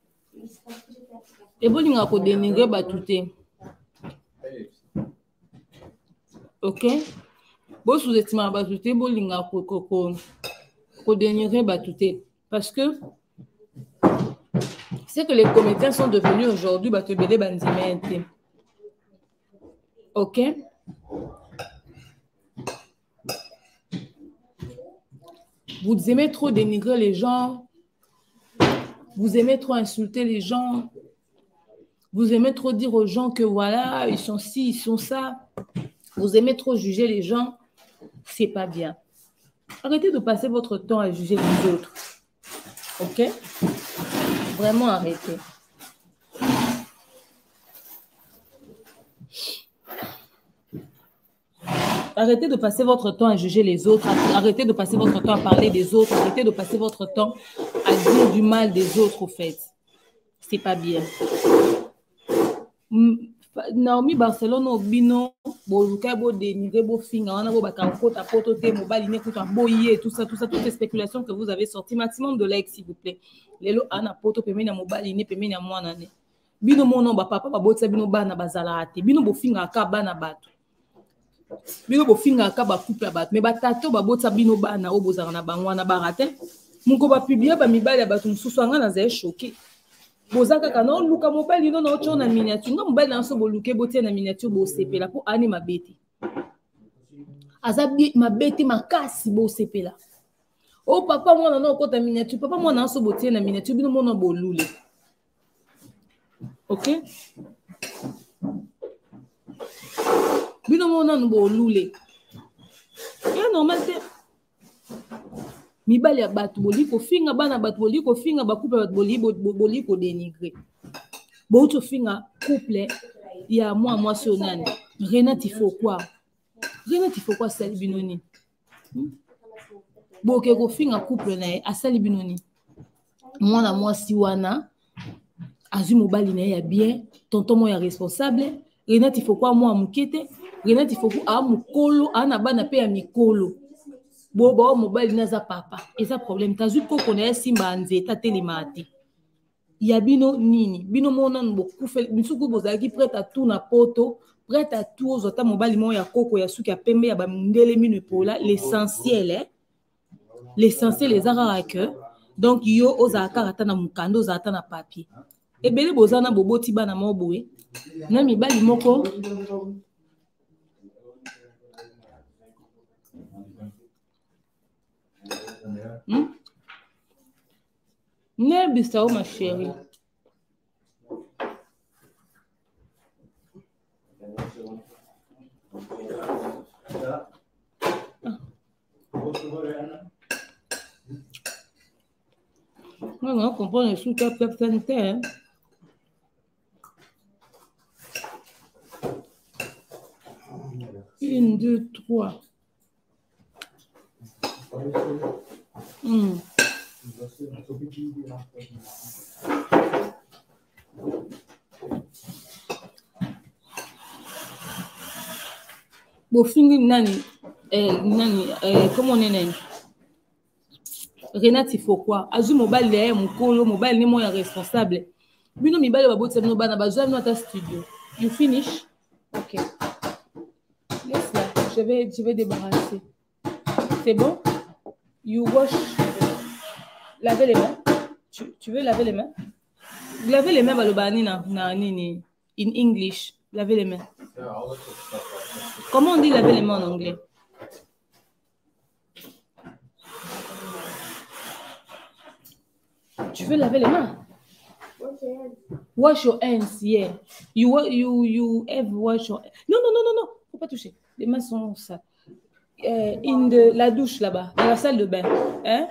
Et vous n'avez dénigrer batouté. Ok? Vous sous-estimez la batouté, vous n'avez dénigrer batouté. Parce que c'est que les comédiens sont devenus aujourd'hui batouté bandimenti. Ok? Vous aimez trop dénigrer les gens. Vous aimez trop insulter les gens. Vous aimez trop dire aux gens que voilà, ils sont ci, ils sont ça. Vous aimez trop juger les gens. C'est pas bien. Arrêtez de passer votre temps à juger les autres. Ok? Vraiment arrêtez. Arrêtez de passer votre temps à juger les autres. Arrêtez de passer votre temps à parler des autres. Arrêtez de passer votre temps à dire du mal des autres, au fait. C'est pas bien. Naomi Barcelone Obino, Boluka bo dénigrer bo finga, on a bo bakakota potote mobile n'écoute boyer tout ça tout ça toutes les spéculations que vous avez sorties, maximum de likes s'il vous plaît. Lelo ana poto pemé na mobile ne pemé na mwana ne. Bino mono ba papa ba botsa bino bana bazala ate. Bino bo finga ka bana bato. Bino bo finga ka ba couple bato. Mais ba tato ba botsa bino bana o bozala na bangwana barate. Munko ba publier ba mibale bato mususu anga na zaye choqué. Bozaka kana luka mobile no na ocho na miniature nga mobile na so boluke botie na miniature bo sepela po ani mabeti azabi mabeti makasi bo sepela o papa mwana na okota miniature papa mwana so botie na miniature bino mona bolule. OK, bino mona no bolule ya normal te. Mibali ya bato boli ko finga bana bato boli ko finga ba couple bato boli boli ko dénigrer. Bo to finga couple ya moi moi so nani. Renat il faut quoi? Renat il faut quoi sali binoni? Bo ke ko finga couple na a sali binoni. Moi na moi si wana azu mobali na ya bien, tonton moi ya responsable. Renat il faut quoi moi mukete? Renat il faut quoi a mukolo ana bana pe ya mikolo. Bobo mobile naza papa eza problème tazu ko kona simba nzeta telemati ya bino nini bino mona bokufe bisuku bozaki prête à tout na poto prête à tout ozota mobile mo ya koko ya suki ya pembe ya bamindele mino pola l'essentiel hein? L'essentiel les ara que donc yo ozaka rata na mukando ozata na papier ebele bozana boboti bana moboe na mibali moko. Hmm? Nebisa ma chérie. Non, non, on comprend les sous cap cap sanitaire. Une, deux, trois. Mm. Bofingi nani eh nani eh comment on est Renate Fokwa azu mobile le mukolo mobile ni mo ya responsable bino mibale babotsa bino bana bazwa bino ata studio. You finish? OK. Laisse là, je vais je vais débarrasser. C'est bon? You wash. Laver les mains. Tu, tu veux laver les mains? Laver les mains balobani na na nini in English. Laver les mains. Comment on dit laver les mains en anglais? Tu veux laver les mains? Wash your hands, yeah. You you you have wash your. Non non non non non, faut pas toucher. Les mains sont ça. Euh, in de la douche là-bas, dans la salle de bain, hein?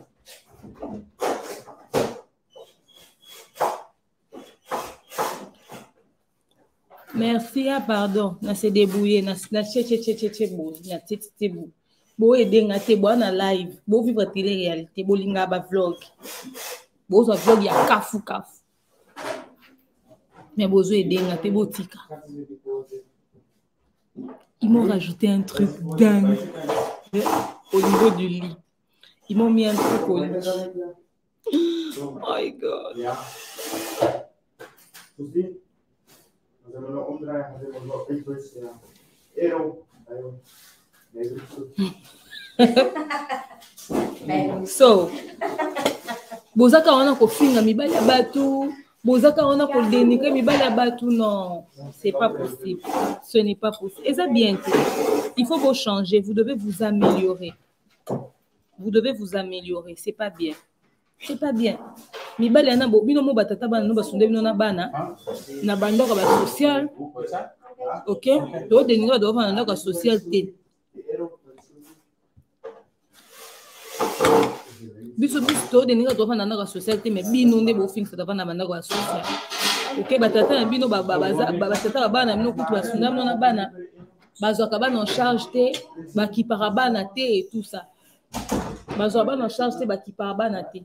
Merci, ah pardon, na se débrouiller, na na che che che che che bo, na te te bo. Bo aider na te bo na live, bo vivre télé réalité, bo linga ba vlog. Bo so vlog ya kafu kafu. Mais bo zo aider na te bo tika. Ils m'ont rajouté un truc dingue au niveau du lit. Ils m'ont mis un truc au lit. Oh my God. So, bozaka wana kofinga mibali ya batu, bozaka wana ko dénigrer mibali ya batu, non, c'est pas possible. Ce n'est pas possible. Et ça bien, il faut vous changer, vous devez vous améliorer. Vous devez vous améliorer, c'est pas bien. C'est pas bien. Mibali yana bo bino mo batata bana no basunde bino na bana na bandoka ba social. OK? Do dénigrer do fa na social té. Biso biso to dénigrer do fa na na social té mais bino nde bo finga ta na bana ko social. OK, batata na bino ba ba batata bana bino kutu basunda bino na bana bazwaka bana en charge té ba ki parabana té et tout ça. Bazwa bana en charge té ba ki parabana té.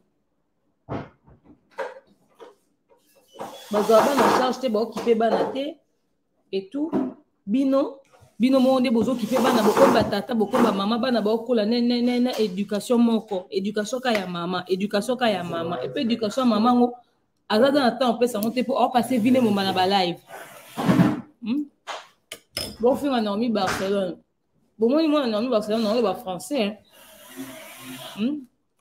Bazwa bana en charge té ba occupé bana té et tout. Bino bino monde bozo occupé bana boko batata boko ba mama bana ba okola ne ne ne éducation moko, éducation ka ya mama, éducation ka ya mama et puis éducation mama ngo azada na temps pesa monter pour passer vine mo na ba live. Hmm? Bon film à Normi Barcelone. Bon moi moi Normi Barcelone on va français hein. Hmm?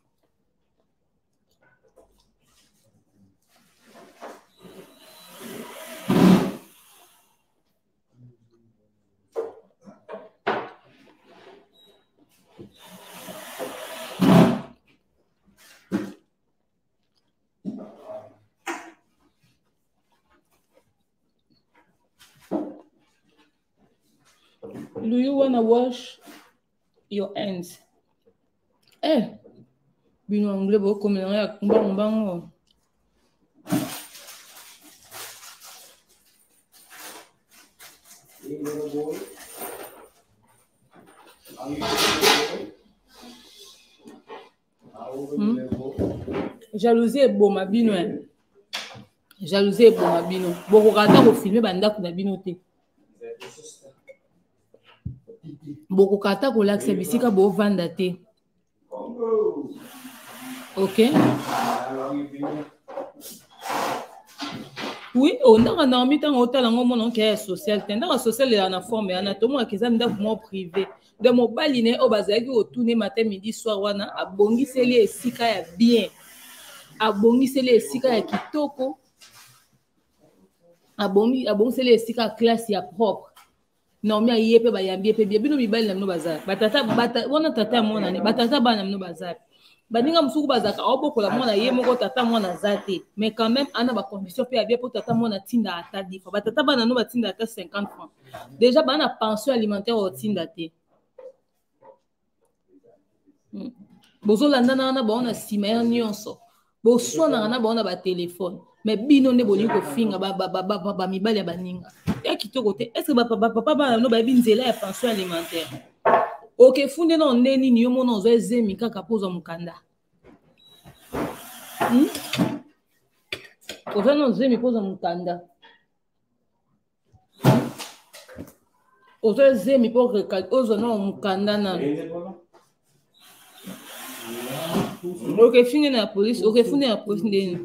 Do you want to wash your hands? Eh, bino anglais bo comme ya kumba mbango. Hmm? Jalousie est bon ma bino hein. Jalousie est bon ma bino. Boko kata ko filmer banda ko na bino te. Boko kata ko lakse bisika bo vanda te. OK? Oui, on a normi tant hôtel en mon qui est social. Tenda social est en forme et en atomo akiza nda mo privé. De mo baline o bazaki o tourner matin midi soir wana abongi seli esika ya bien. Abongi seli esika ya kitoko. Abongi abongi seli esika classe ya propre. Non mais yepe ba yambi yepe bien bino mibali na mno bazar batata bata wana tata mona ni batata bana mno bazar baninga musuku bazaka obokola mona ye moko tata mona zate mais quand même ana ba condition pe bien pour tata mona tinda ata dix fois batata bana no batinda ata cinquante francs déjà bana pension alimentaire au tinda te bozo landa na na ba ona sima nyonso bo sona na ba ona ba téléphone mais bino ne boni ko finga ba ba ba ba mibali ya baninga ya kitoko te est-ce que papa papa ba no ba binzela ya pension alimentaire Ok, funde na ndeni ni yomo na zo zemi kaka poza mukanda. Hmm? Oza na zemi poza mukanda. Ozo zemi po reka ozo na mukanda na. Ok, funde na police, ok, funde na police ndeni.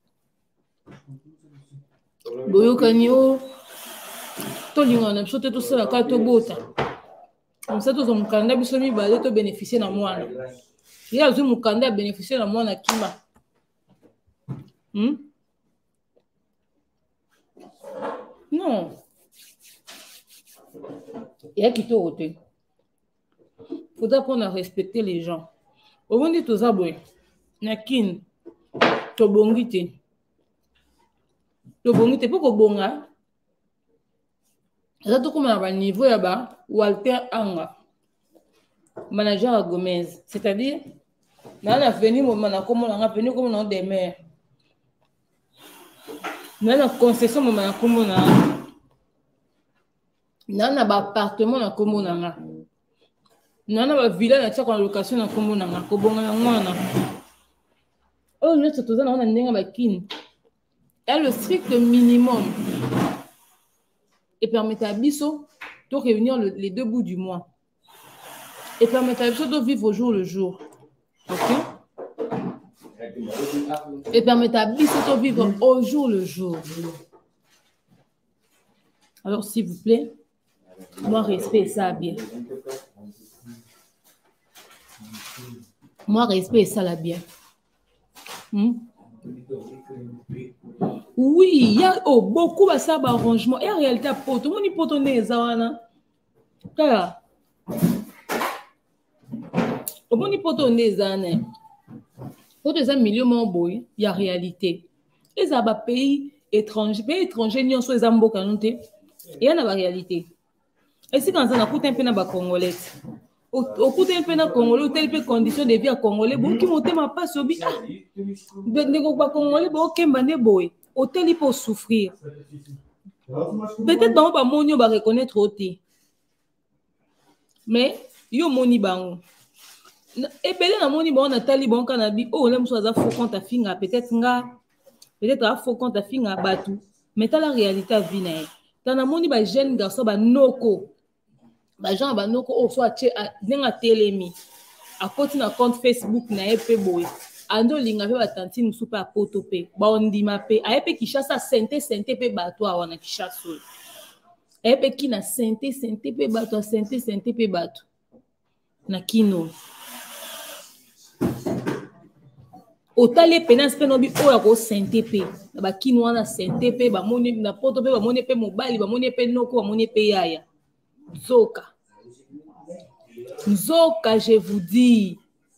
Boyo kanyo to linga na biso te to sala ka to bota. Comme ça to zo mukanda biso mi ba to bénéficier na mwana. Ya zo mukanda bénéficier na mwana kima. Hmm? Non. Il y a qui te ôter. Faudra apprendre à respecter les gens. Au moins dit aux aboués. Nakin. To bongite. To bongite. Pourquoi bonga? Ça tout comme à niveau là-bas. Walter Anga. Manager à Gomez. C'est-à-dire, on a venu, on a comme on a venu comme on a des mères. On a concession, on a comme on a. On a un appartement, on a comme on a. On a un village, on a une location, on a comme on a. Comme on a. Oh, nous sommes tous là, on a une bakin. Et le strict minimum. Et permettre à Bisso de réunir le, les deux bouts du mois. Et permettre à Bisso de vivre au jour le jour. Ok? Et permettre à Bisso de vivre au jour le jour. Alors, s'il vous plaît, moi, respect ça bien. Moi, respect ça là bien. Hmm? Oui, il y a oh, beaucoup de ça arrangement. Et en réalité, pour tout le monde, il peut donner ça. Car, au monde, il peut donner ça. Pour des millions de boy, il y a réalité. Les pays étrangers, pays étrangers, n'y ont pas les ambo canonté. Il y a la réalité. Et si quand on a coûté un peu dans Congolais, au coûté un peu dans Congolais, tel peu condition de vie à Congolais, beaucoup qui montent ma passe au bi. Ne pas Congolais, beaucoup qui m'en boy. Hôtel, il peut souffrir. Peut-être qu'on va monio va reconnaître hôtel. Mais yo moni bango. Et belé na moni bon na tali bon kanabi. Oh l'aime soit à faux compte à finga. Peut-être nga. Peut-être à faux compte à finga batu. Mais t'as la réalité à vinae. T'as na moni ba jeune garçon ba noko. Ba gens ba noko oh soit che nenga telemi. À côté na compte Facebook na épé boy. Ando linga pe batantine musupe apoto pe ba ondima pe ayepe kishasa sente sente pe bato awana kishaso ayepe kina sente sente pe bato sente sente pe bato na kino otale penance pe nobi oya ko sente pe na ba kino wana sente pe ba moni na poto pe ba moni pe mobali ba moni pe noko ba moni pe yaya zoka zoka je vous dis.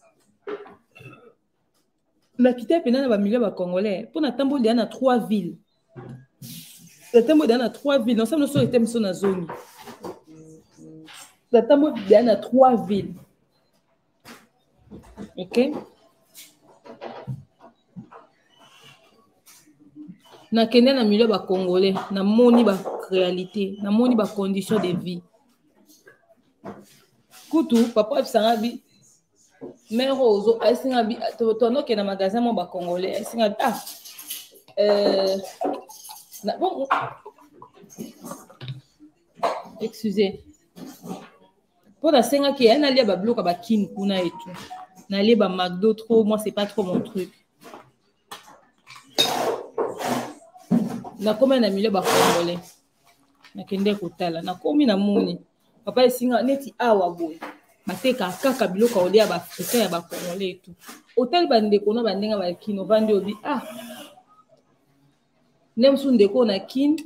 Mais quitter pendant la milieu congolais pour n'attendre il y a trois villes. L'attendre il y a trois villes. Ensemble nous sommes été sur la zone. L'attendre il y a trois villes. Ok. Na kenya na milieu congolais na moni ba réalité na moni ba conditions de vie. Kutu papa sangabi. Mais Roso, elle s'est habillée. Tu as que dans le magasin, mon bas congolais. Elle s'est habillée. Ah, euh, bon, excusez. Pour la scène qui est, elle a un bloc à Bakin, Kuna et tout. Elle a un McDo trop. Moi, c'est pas trop mon truc. Na combien de milieu bas congolais? Na kende kotala. Na combien na moni? Papa, elle s'est neti awa boy. Mateka kaka biloko olia ba africain ya ba congolais et tout. Hôtel bande ko na bandenga ba kino vandi obi ah. Nem sunde ko na kin.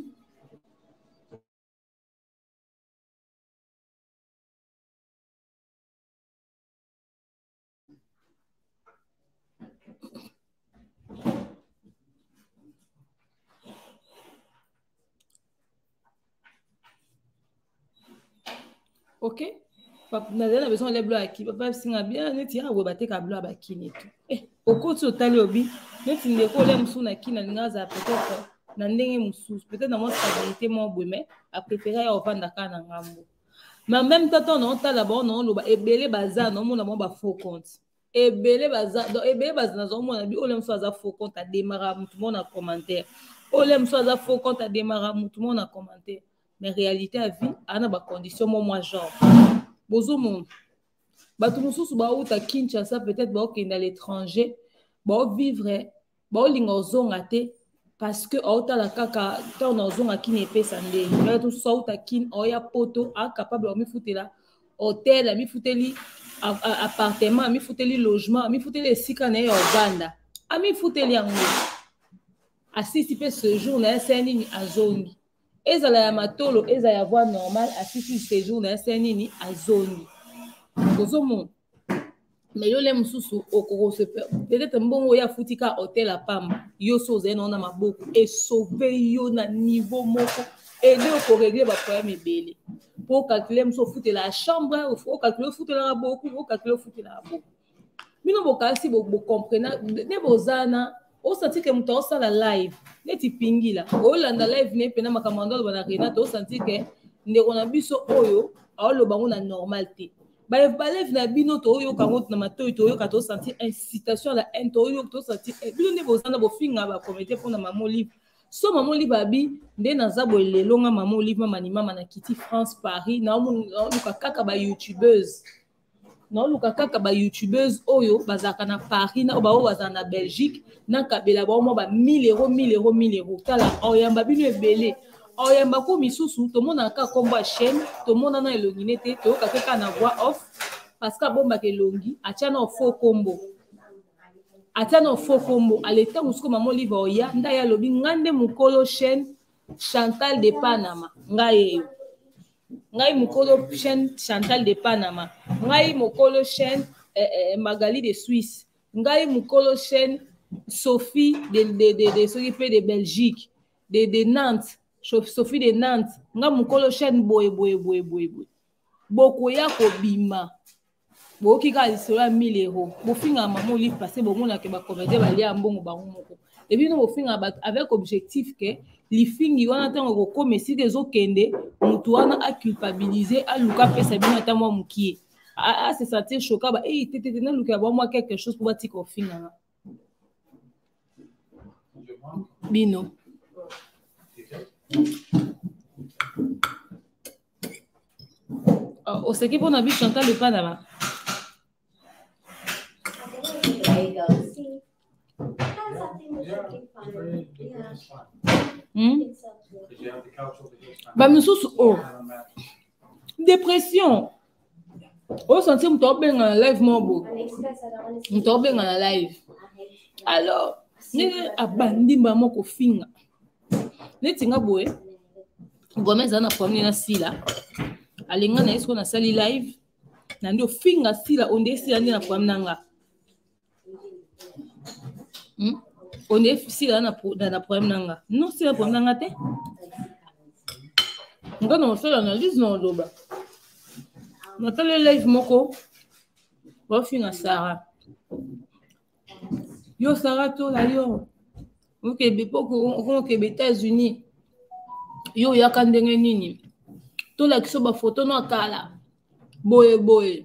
OK? Papa n'a besoin de blocs qui papa singa bien net ya wo bateka bloc ba kini tout eh okoti otali obi net ndeko le musu na kina ngaza peut-être na ndenge musu peut-être na mo stabilité mo boy mais a préférer ya ovanda kana ngambo mais en même temps on a là-bas on a ebele bazar non mon ba faux compte ebele bazar donc ebele bazar na mon abi olem so za faux compte à démarrer tout le monde en commentaire olem so za faux compte à démarrer tout le monde en commentaire mais réalité à vie ana ba condition moi genre bozo mon ba tout mususu ba uta Kinshasa peut-être ba okenda à l'étranger ba vivre ba lingo zonga te parce que auta la kaka tant on zonga kini pesa ndé ba tout ça uta kin oya poto a capable de me foutre là hôtel mi futeli appartement mi futeli logement mi futeli esika na yo banda ami futeli yango asisi pe séjour na senini azongi ezala ya matolo eza ya voie normale asisi séjour na senini azongi kozomo mais yo le mususu okoko se peut-être mbongo ya futika hôtel apamba yo soze na na maboko et sauver yo na niveau moko et de ko régler ba problème ebele pour calculer mso foutre la chambre il faut calculer foutre la beaucoup faut calculer foutre la beaucoup mino boka si bo comprendre ne bozana o senti que mto sala live ne tipingila o landa live ne pena makamando bana Renata o senti que ndeko na biso oyo aolo bango na normalité ba live na bino to oyo kango na matoyo to oyo ka to senti incitation la haine to oyo to senti bino ne bozana bo finga ba commenter pour na maman livre so maman livre abi nde naza boye longa maman livre mama mama na kiti France Paris na luka kaka ba youtubeuse na luka kaka ba youtubeuse oyo bazaka na Paris na ba oyo bazana na Belgique na kabela ba mo ba mille euros mille euros mille euros kala oyamba bino ebele oyamba ko misusu to mona ka komba chaîne to mona na elonginete to ka kaka na voix off parce que bomba ke longi atia na faux combo atano faux combo à l'état où ce que maman livre oya ndaya lobi ngande mukolo chaîne Chantal de Panama ngai ngai mukolo chaîne Chantal de Panama ngai mukolo chaîne eh, eh, Magali de Suisse ngai mukolo chaîne Sophie de de de de s'occuper de Belgique de de Nantes Sophie de Nantes ngai mukolo chaîne boy boy boy boy boy boko ya ko bima boki ka isura mille euros bofinga maman livre passer bon mona ke ba commander ba lia mbongo ba moko et puis no bofinga avec objectif que li fingi wana tango ko comme si des okende mutu wana a culpabiliser a luka pesa bino ta moi mukie a se sentir choqué ba eh tete na luka ba moi quelque chose pour bati ko finga na bino au ce qui pour na bi Chantal de Panama. Hmm? Bah, monsieur, oh, dépression. Oh, sentir me tomber dans la live, mon beau. Me tomber dans la live. Alors, ni abandi maman ko finga. Ni tinga boé. Gomez ana pomni na sila. Alinga na esko na sali live. Na ndio finga sila onde sila ndi na pomna nga. Hmm? On est si là dans la problème nanga non c'est le problème nanga te ngana on fait l'analyse non loba natale live moko wa finga Sarah yo Sarah to la yo OK bepoko on ke États-Unis yo ya kandenge nini to la kiso ba photo no kala boye boye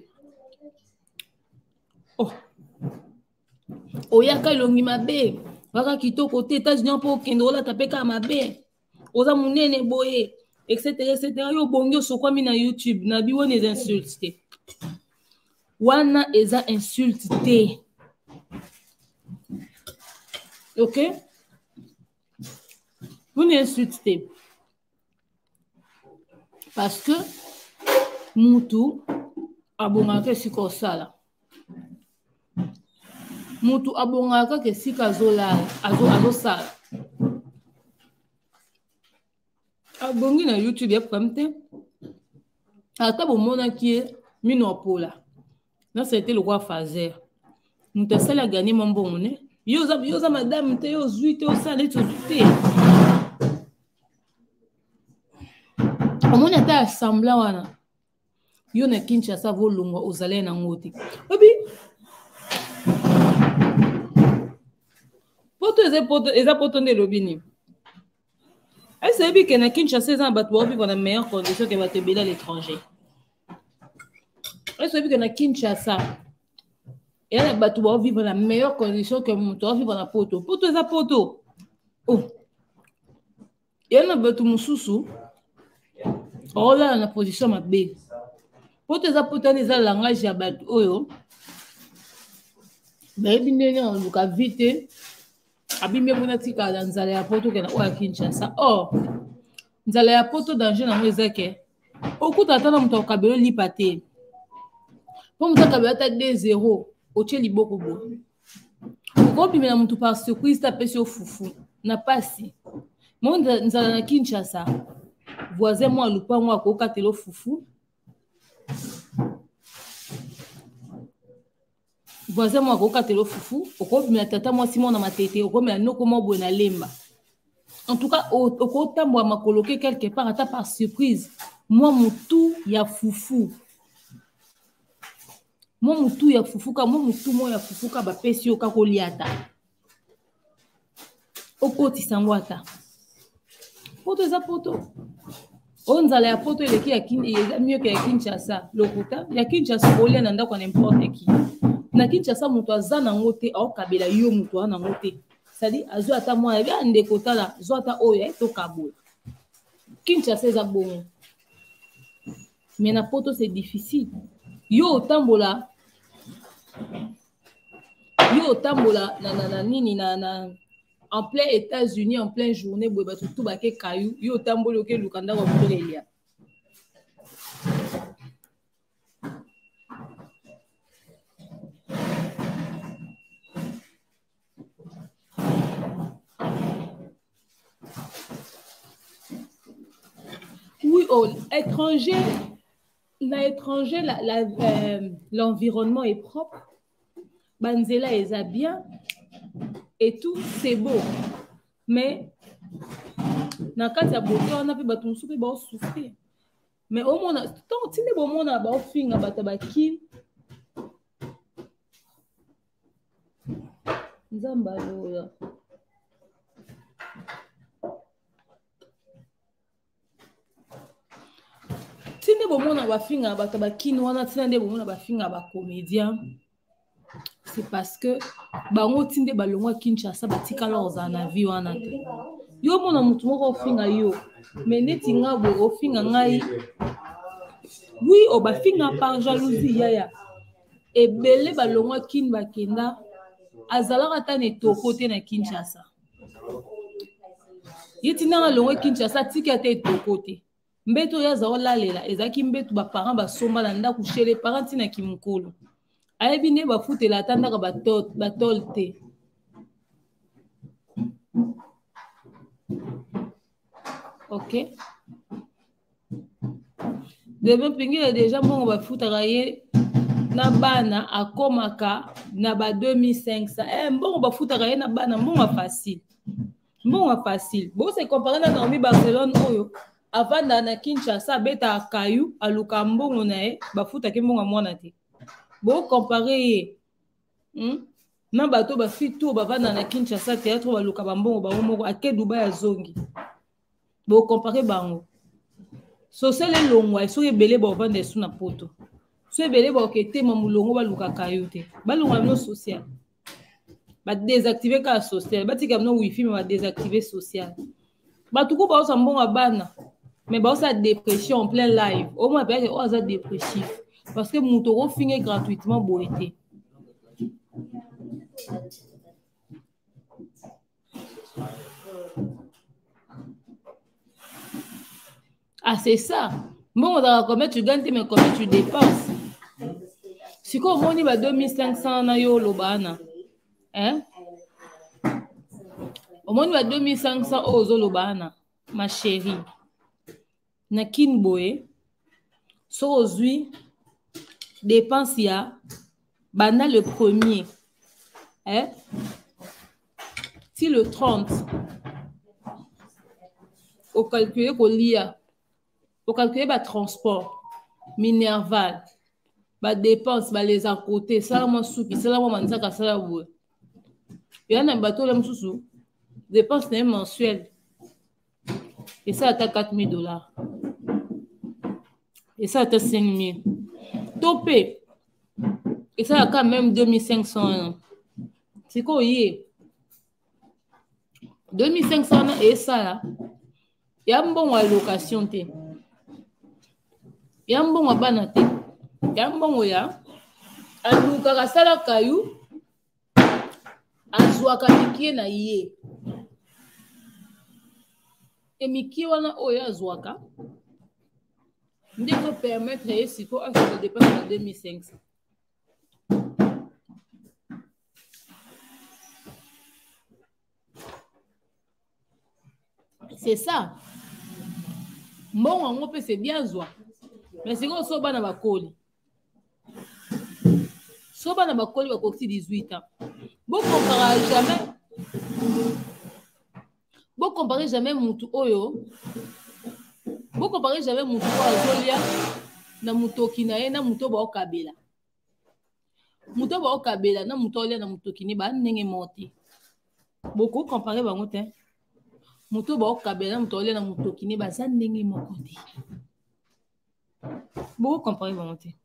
oh oyaka longi mabe waka kitoko te États-Unis po kendo la tapeka mabe oza munene boye etc etc yo bongo sokwami na YouTube na biwo les insultes te wana eza insulte te OK vous n'insultez te parce que mutu abongaka siko sala mutu abongaka ke sika zola azo azo sala abongi na YouTube ya pamte ata bomona ki mino pola na c'était le roi Fazer mutu sala gagner mbongo ne yo za yo za madame te yo zuite o sala to zuite omona ta assembla wana yo na Kinshasa volungo ozale na ngoti obi poto eza poto eza poto nde lobini est-ce que na Kinshasa eza bato ba vivre dans meilleures conditions que bato bela à l'étranger Est-ce que na Kinshasa et là bah tu vas vivre dans la meilleure condition que mon toi vivre dans Poto. Poto ça Poto. Oh. Et là bah tu mususu. Oh là la position ma bé. Poto ça Poto les a langage ya ba oyo. Ba bindene on luka vite. Abimbe bona tika dans nzala ya Poto ke na o ya Kinshasa. Oh. Nzala ya Poto danger na mweza ke. Okuta tana muto kabelo lipate. Pour me dire que tu as zéro, tu as des beaucoup de quand tu as mutu par surprise, tu as payé au foufou. N'a pas si. Moi, nous allons à Kinshasa. Voisin, moi, le pas moi, au catelo foufou. Voisin, moi, au catelo foufou. Au coup, mais tata, moi, Simon, dans ma tête. Au coup, mais non, comment bon à lemba. En tout cas, au coup, tu moi, m'a coloqué quelque part, à par surprise. Moi, mon tout, il y a foufou. Moi mutu ya fufuka moi mutu mo ya fufuka ba pesi oka koliata okoti sangwata poto za poto onzala ya poto eleki ya kin ya mieux que ya Kinshasa lokuta ya Kinshasa olia na ndako n'importe qui na Kinshasa mutu azana ngote au kabela yo mutu ana ngote c'est-à-dire azu ata moi ya ndeko tala zo ata oyo to kabo Kinshasa za bon mais na poto c'est difficile yo tambola yo tambola na na na nini na na en plein États-Unis en plein journée boy ba tout ba ke kayu yo tambola ke lukanda ko mtolelia oui oh étranger. L'étranger, la, la, euh, l'environnement est propre, Banzela est bien et tout, c'est beau. Mais, dans le cas de la beauté, on a pu souffrir. Mais au moins, tant que tu n'es pas au monde, on a fait un batabaki. Zambalo. Tinde bo mona ba finga ba tabakini wana tinde bo mona ba finga ba comédien c'est parce que bango tinde ba longwa Kinshasa ba tika lors na vie wana te yo mona mutu moko finga yo mais neti nga bo o finga ngai oui o ba finga par jalousie yaya e belé ba longwa kin ba kenda azalaka tane to côté na Kinshasa yetina longwa Kinshasa tika te to côté mbeto ya za olalela ezaki mbeto ba parents ba somba na ndako chez les parents tina kimukolo ayebi ne ba futela tandaka ba tot ba tolte OK demain pingi déjà bon ba futaka ye na bana akomaka na ba deux mille cinq cents eh bon ba futaka ye na bana bon facile bon facile bon c'est comparé na Dormi Barcelone oyo avant na Kinshasa beta kayu aluka mbongo na e bafuta ke mbongo mwana te bo comparer hmm na bato ba fitu ba vanda na Kinshasa théâtre baluka mbongo ba moko ake Dubai azongi bo comparer bango so sele longwa so ebele ba vanda su na poto so ebele ba okete mamulongo baluka kayu te balongwa no social ba désactiver ka social batika no wifi mais ba désactiver social batuko ba osa mbongo bana. Mais bah ça dépression en plein live. Au moins ben oh ça dépressif parce que mon taureau finit gratuitement boité. Ah c'est ça. Bon on va combien tu gagnes mais combien tu dépenses. Si quoi on y va deux mille cinq cents na yo lobana. Hein? Au moins on va deux mille cinq cents au lobana ma chérie. Na kinboé so ozui dépense ya bana le premier hein si le trente au calculer ko lia au calculer ba transport minerval ba dépense ba les à côté ça moi soupi ça moi manzaka ça bo yana bato le msusu dépense mensuelle et ça atteint quatre mille dollars. Et ça atteint cinq mille. Topé. Et ça a quand même deux mille cinq cents. C'est quoi, y deux mille cinq cents et ça là. Il y a un bon à location. Il y a un bon à banate. Il y a un bon à a loukaka sala kayou. A zouaka mikie na ye. Et mikie wana oya zouaka. Il faut permettre à ce qu'on se dépasse à deux mille cinq cents. C'est ça. Bon, on peut c'est bien zoa. Mais c'est qu'on soba na bakoli. Soba na bakoli va coxi dix-huit ans. Bon, comparez jamais. Bon, comparez jamais mutu oyo. Bon, comparez jamais mutu azolia na mutoki na ye na muto ba okabela. Muto ba okabela na muto olia na mutoki ni ba ndenge monte. Beaucoup comparé bango te. Muto ba okabela muto olia na mutoki ni ba za ndenge moko te. Beaucoup comparé bango te.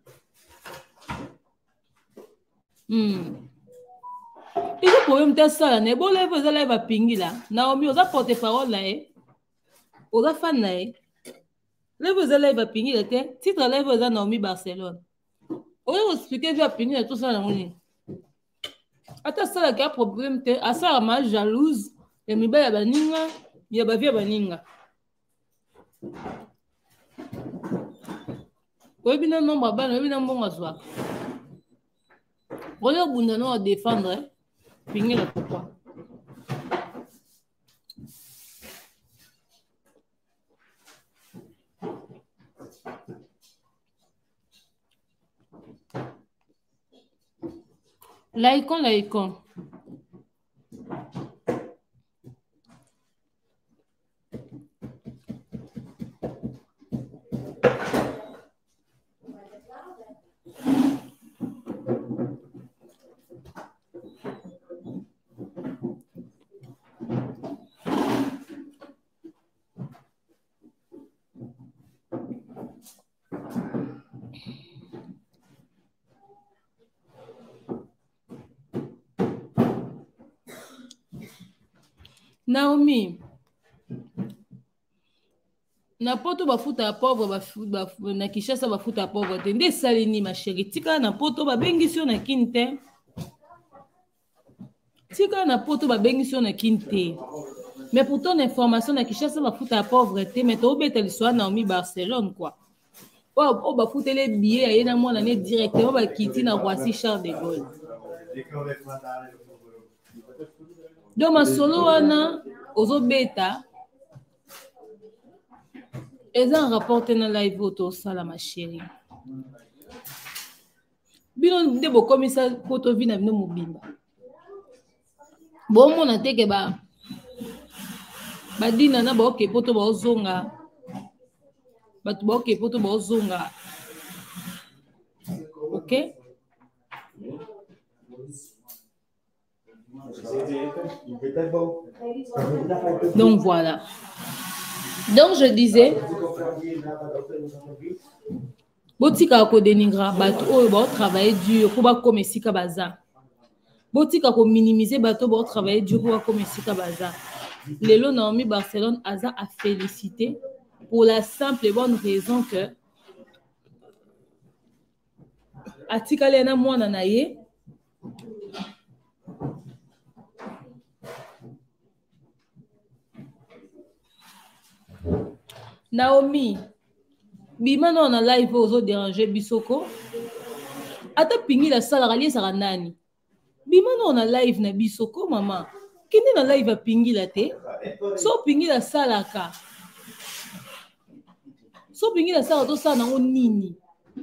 Hmm. Il faut problème de ça ne bon lève vous allez va pingi là. Naomi oza porte parole là eh. Oza fan là eh. Lève vous allez va pingi là te. Titre lève vous Naomi Barcelone. On va expliquer je pingi là tout ça là on. Ata ça là qui a problème te à ça ma jalouse et mi ba ya baninga, ya ba via baninga. Oui bien non ba ba oui bien bon azwa. On est au bout à défendre. Pingi là pourquoi? L'icône, l'icône. Naomi, na poto bafuta pauvre bafuta na Kishasa bafuta pauvre te nde salini ma chérie tika na poto ba bengisio na kinte tika na poto ba bengisio na kinte mais pourtant l'information na Kishasa bafuta pauvre te mais to beta l'histoire Naomi Barcelone quoi oh oh bafuta les billets aye na mwana ne directement ba kiti na Roissy Charles de Gaulle. Donc ma solo wana ozo beta eza en rapport na live auto sala ma chérie bino nde bo komisa poto vina bino mobimba bo mona teke ba badina na ba oke poto ba ozonga batu ba oke poto ba ozonga OK. Donc voilà. Donc je disais, botika ko dénigrer bato oyo ba travailler dur ko ba comme sika baza. Botika ko minimiser bato ba travailler dur ko ba comme sika baza. Lelo Naomi Barcelone aza a féliciter pour la simple et bonne raison que atikale na mwana na ye Naomi, bima non na live ozo déranger bisoko. Ata pingi la sala ralier sa nani. Bima non na live na bisoko mama. Kini na live a pingi la te. So pingi la sala ka. So pingi la sala to sa na nini.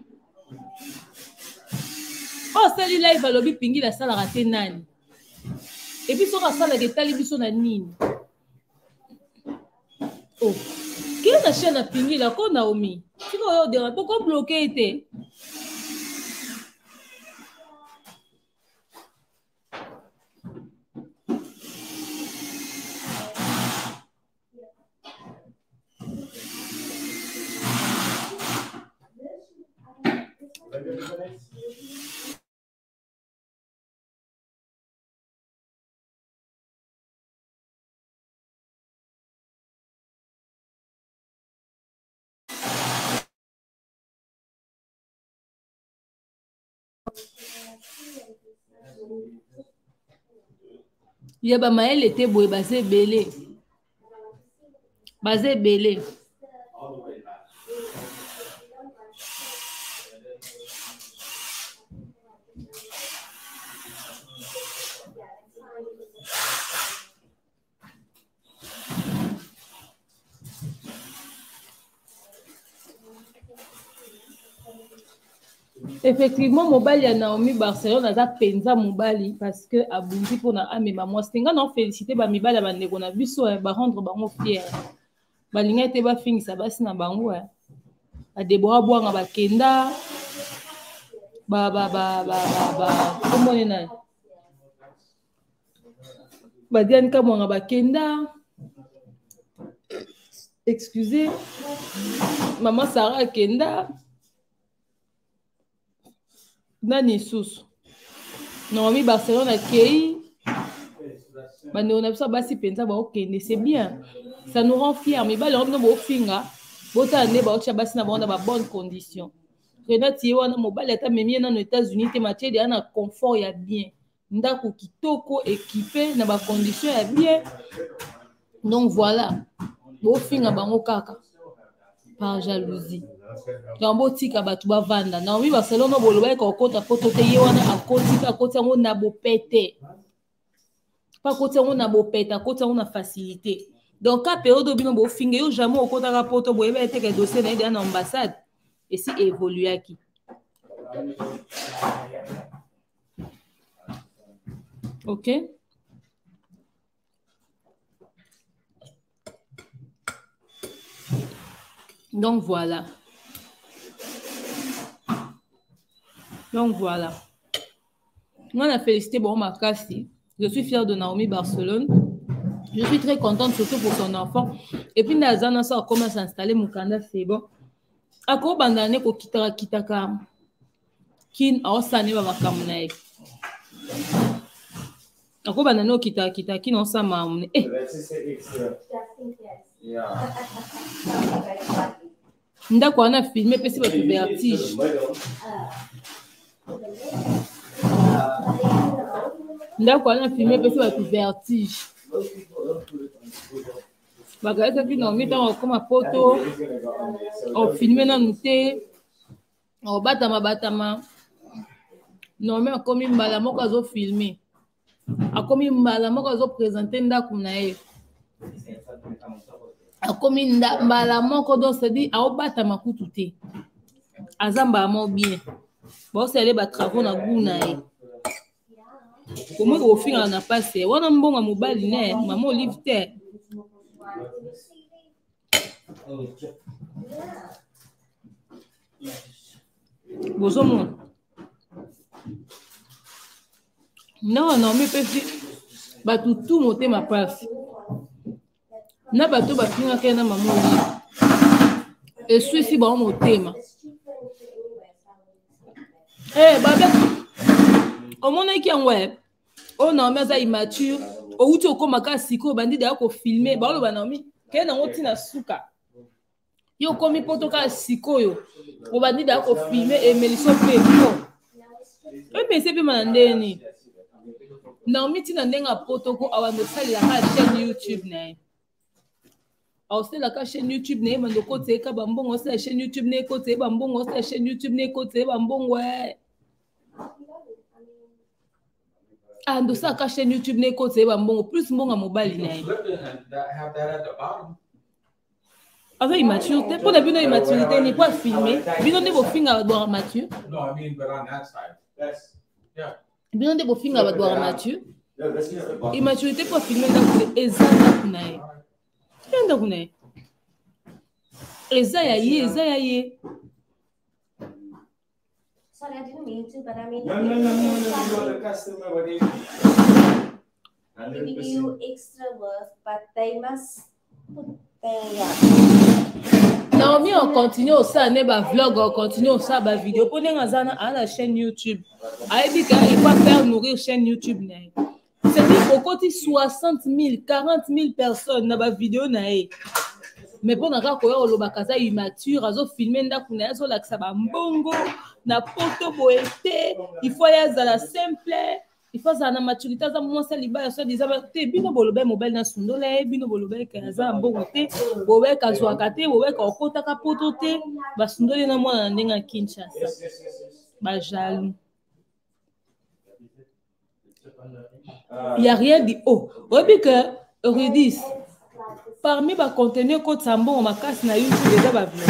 Oh sali live a lobby pingi la sala rate nani. Et puis so ka sala ke tali biso na nini. Oh. Qui est la chaîne à pingi là qu'on Naomi? Si on a des pourquoi bloquer était? Yaba maël était beau, basé belé. Basé belé. Effectivement, mobile ya Naomi Barcelone aza penza mobile parce que abundi pour na amema moi singa non féliciter ba mibala ba ndeko na biso ba rendre bango fier. Ba linga te ba fingisa basi na bango a Deborah Bwanga ba kenda ba ba ba ba ba comment on est ba Diane Kamwanga ba kenda. Excusez, maman Sarah kenda. Nani sous Naomi Barcelone a Kei Bande on a ça basi pensa ba ok c'est bien, ça nous rend fiers mais ba le rendre bo finga bota ne ba ocha basi na ba ba bonne condition Renati wana mobile ata memi na nos États-Unis te matière de na confort ya bien ndako kitoko équipé na ba condition ya bien, donc voilà bo finga bango kaka par jalousie. Gambo tika batu ba vanda Naomi Barcelone no boloba ko kota poto te yewana akotika kota ngo na bo pete pa kota ngo na bo pete kota ngo na facilité, donc ka période bino bo finga yo jamais okota ka poto bo ebe te ke dossier na ide na ambassade et si évoluer qui OK. Donc voilà. Donc voilà. On a félicité bon Makassi. Je suis fière de Naomi Barcelone. Je suis très contente surtout pour son enfant. Et puis Nazana ça commence à s'installer Mukanda c'est bon. Ako bandane ko kitara kitaka. Kin osane ba makamuna. Ako bandane ko kitara kitaka kin osama amune. Eh. Ndako ana filmé pesi ba vertige. Ndako ana filmé pesi ba vertige. Bagaza ki na mita koma poto. O filmé na nute. O batama batama. Non mais akomi mbala moko azo filmé. Akomi mbala moko azo présenter ndako na ye. Akomi mbala moko donc c'est dit a obata makutu te azamba mo bien bon c'est les ba travaux na guna e comment ko finga na passe wana mbonga mobali ne maman olive te bozomo non non mais petit ba tout monter ma place na bato bafinga kena maman et ceci ba mon thème eh baba o mona ki en web o na meza immature o uti okoma ka siko bandi da ko filmer ba lo banami kena ngoti na suka yo komi poto ka siko yo o bandi da ko filmer et meliso pe ko e me se pe manandeni na miti na ndenga poto ko awando sali la chaîne YouTube na aussi la chaîne YouTube ne mando côté ka bambongo aussi la chaîne YouTube ne côté bambongo aussi la chaîne YouTube ne côté bambongo ouais ah ndo ça ka chaîne YouTube ne côté bambongo plus mbonga mobile na avec immaturité pour bino immaturité ni pas filmer bino ne bo finga ba mature no I mean but on that side yes yeah bino ne bo finga ba mature immaturité pour filmer donc exactement na Enda kune. Eza ya ye, eza ya ye. Sorry, I didn't mean to, but I mean. No, no, no, no, no, no, no, the customer, what is giving you extra work, but they must put their. Naomi, on continue au ça, ne ba vlog, on continue au ça, ba vidéo. Prenez un zana à la chaîne YouTube. Aïe, dit qu'il va faire nourrir chaîne YouTube. C'est-à-dire au côté soixante mille, quarante mille personnes dans la vidéo. mais pour na ka koya oloba kaza immature azo filmer ndako na azo lakisa ba mbongo na poto boete il faut ya za simple il faut ça na maturité za mo sa liba so disait te bino bolobe mobile na sundola bino bolobe kaza mbongo te bobe kazwa kate bobe ka okota ka poto te ba sundole na mwana ndenga Kinshasa ba jaloux. Il n'y a rien dit. Oh, oui, que Eurydice, parmi les contenus que tu as bon, ma casse na YouTube déjà ba vlog.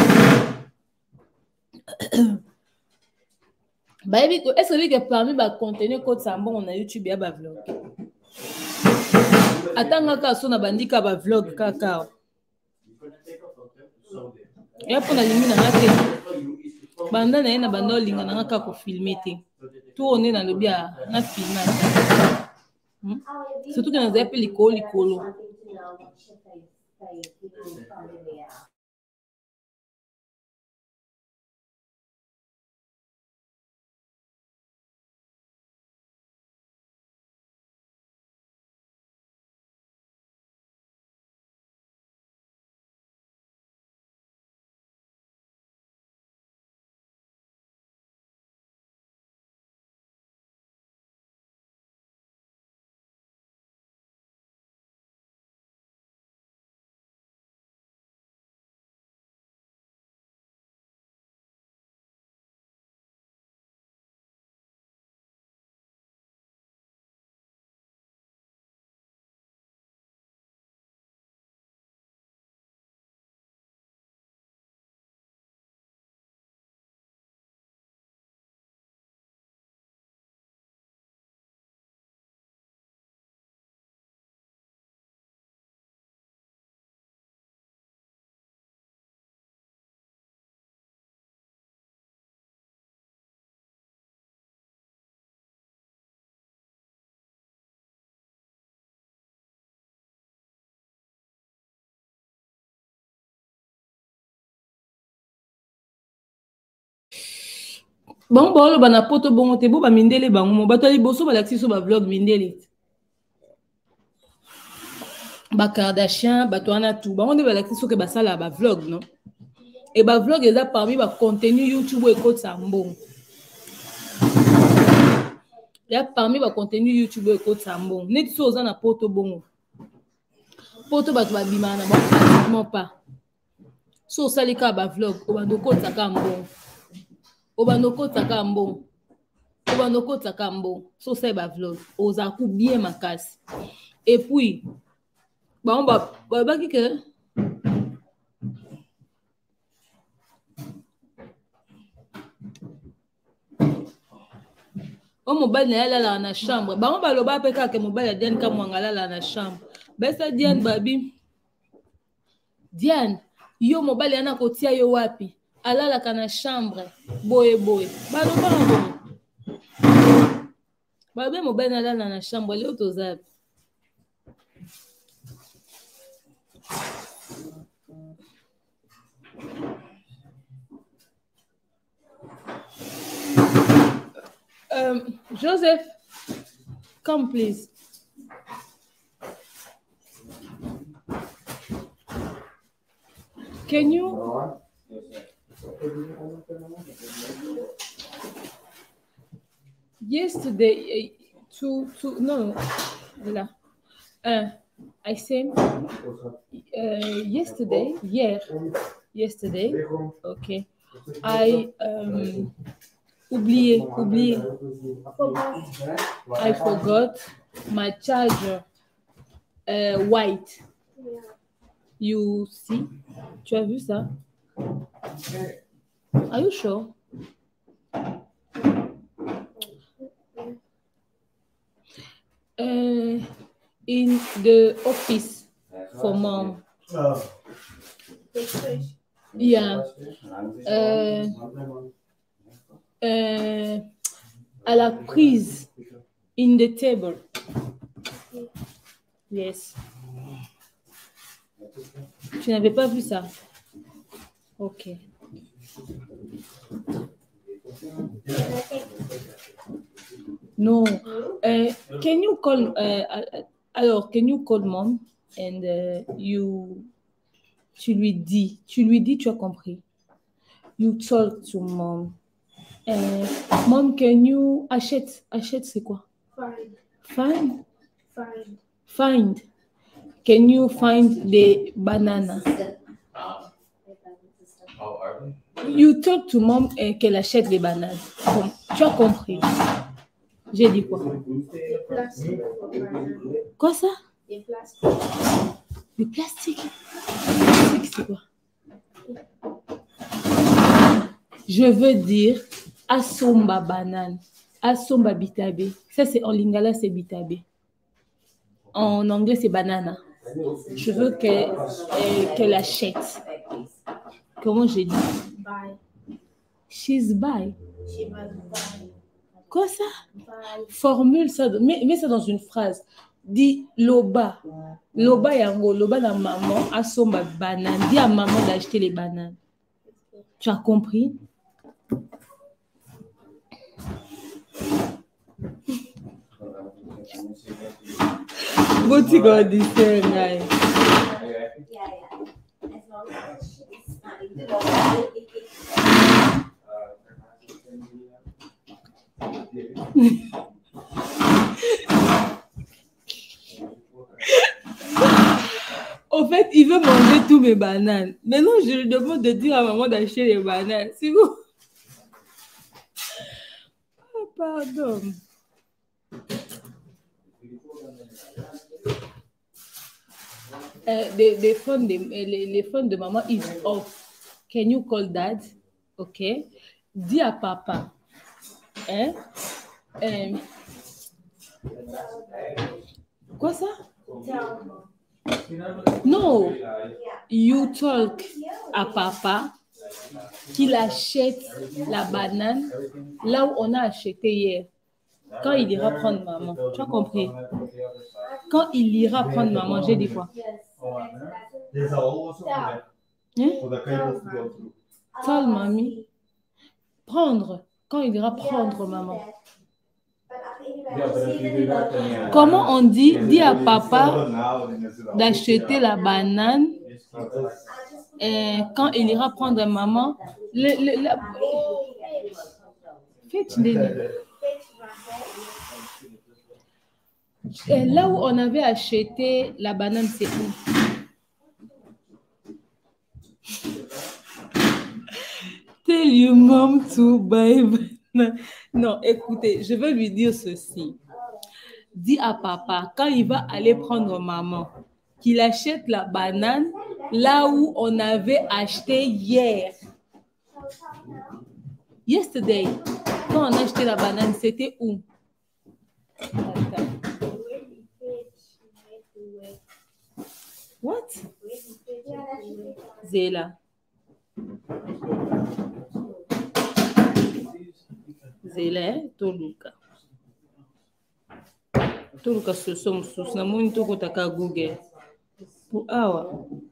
Bah, est-ce que parmi les contenus que tu as bon, on a YouTube ya ba vlog. Attends, ka so na bandika ba vlog kaka. Ya pona limina ngate. Banda na ena banda linga na ngaka ko filmer te. Tout on est dans le bien na filmage. Hmm? Surtout que nous avons appelé l'école, l'école. Bon, bon, le bana poto bon, te bo ba mindele bango, mo bato li boso ba laksi so ba vlog mindele. Ba Kardashian, bato ana tout, ba on de ba laksi so ke ba sala ba vlog, non? Et ba vlog eza parmi ba contenu YouTube e ko tsambon. Ya parmi ba contenu YouTube e ko tsambon. Net so za na poto bongo. Poto bato ba bimana ba pratiquement pas. So salika ba vlog, o ba ndoko tsaka mbon. Obanoko takambo. Obanoko takambo. So c'est ba vlog. Ozaku bien makasi. Et puis, bah on va bah bah qui que o mobile na la la na chambre. Bah on va le ba peka ke mobile Diane ka mwangala la na chambre. Bah ça Diane babi. Diane, yo mobile yana kotia yo wapi? Alala kana chambre boye boye bano bano babe mo bana la na chambre leo tozap um, Joseph, come please. Can you yesterday uh, to to no voilà. uh, I said uh, yesterday hier yesterday okay I um oublié oublié I forgot my charger uh, white. You see, tu as vu ça? Are you sure? Uh, in the office for mom. Ah. Yeah. Uh, uh, à la prise in the table. Yes. Tu n'avais pas vu ça? Ok. No. Uh, can you call? Uh, alors, can you call mom and uh, you Tu lui dis, tu lui dis, tu as compris. You talk to mom. Uh, mom, can you achète, achète c'est quoi? Find. Find. Find. Find. Can you find the banana? You talk to mom et qu'elle achète les bananes. Bon, tu as compris. J'ai dit quoi? Des plastiques for banana. Quoi ça? Des plastiques. Le plastique. Plastique, c'est quoi? Je veux dire asomba banane, asomba bitabe. Ça c'est en lingala, c'est bitabe. En anglais c'est banana. Je veux qu'elle euh, qu'elle achète. Comment j'ai dit? Buy. She's buy. She must buy. Quoi ça? Buy. Formule ça, mets, mets ça dans une phrase. Dis loba. Loba yango, loba la maman asomba banane. Dis à maman d'acheter les bananes. Tu as compris? What you gonna do, say, guys? Yeah, yeah. As long as she's fine. Au fait, il veut manger tous mes bananes. Maintenant, je lui demande de dire à maman d'acheter les bananes. C'est bon? Oh, pardon. Uh, the, the phone, the, les, les phones de maman is off. Can you call dad? Ok. Dis à papa. Hein? Um, quoi ça? No. You talk à papa qu'il achète la banane là où on a acheté hier. Quand il ira prendre maman. Tu as compris? Quand il ira prendre maman, j'ai dit quoi? There's also Hein? for the cables to go through. Tell mamie. Prendre. Quand il ira prendre maman. Comment on dit? Dis à papa d'acheter la banane et quand il ira prendre maman. Le, le, la... Faites Et là où on avait acheté la banane, c'est où? Tell your mom to buy banana. Non, écoutez, je vais lui dire ceci. Dis à papa, quand il va aller prendre maman, qu'il achète la banane là où on avait acheté hier. Yesterday, quand on a acheté la banane, c'était où? What? Zéla. Zéla, Toluca. Toluca, ce sont sous la moune, tout à Google. Pour awa.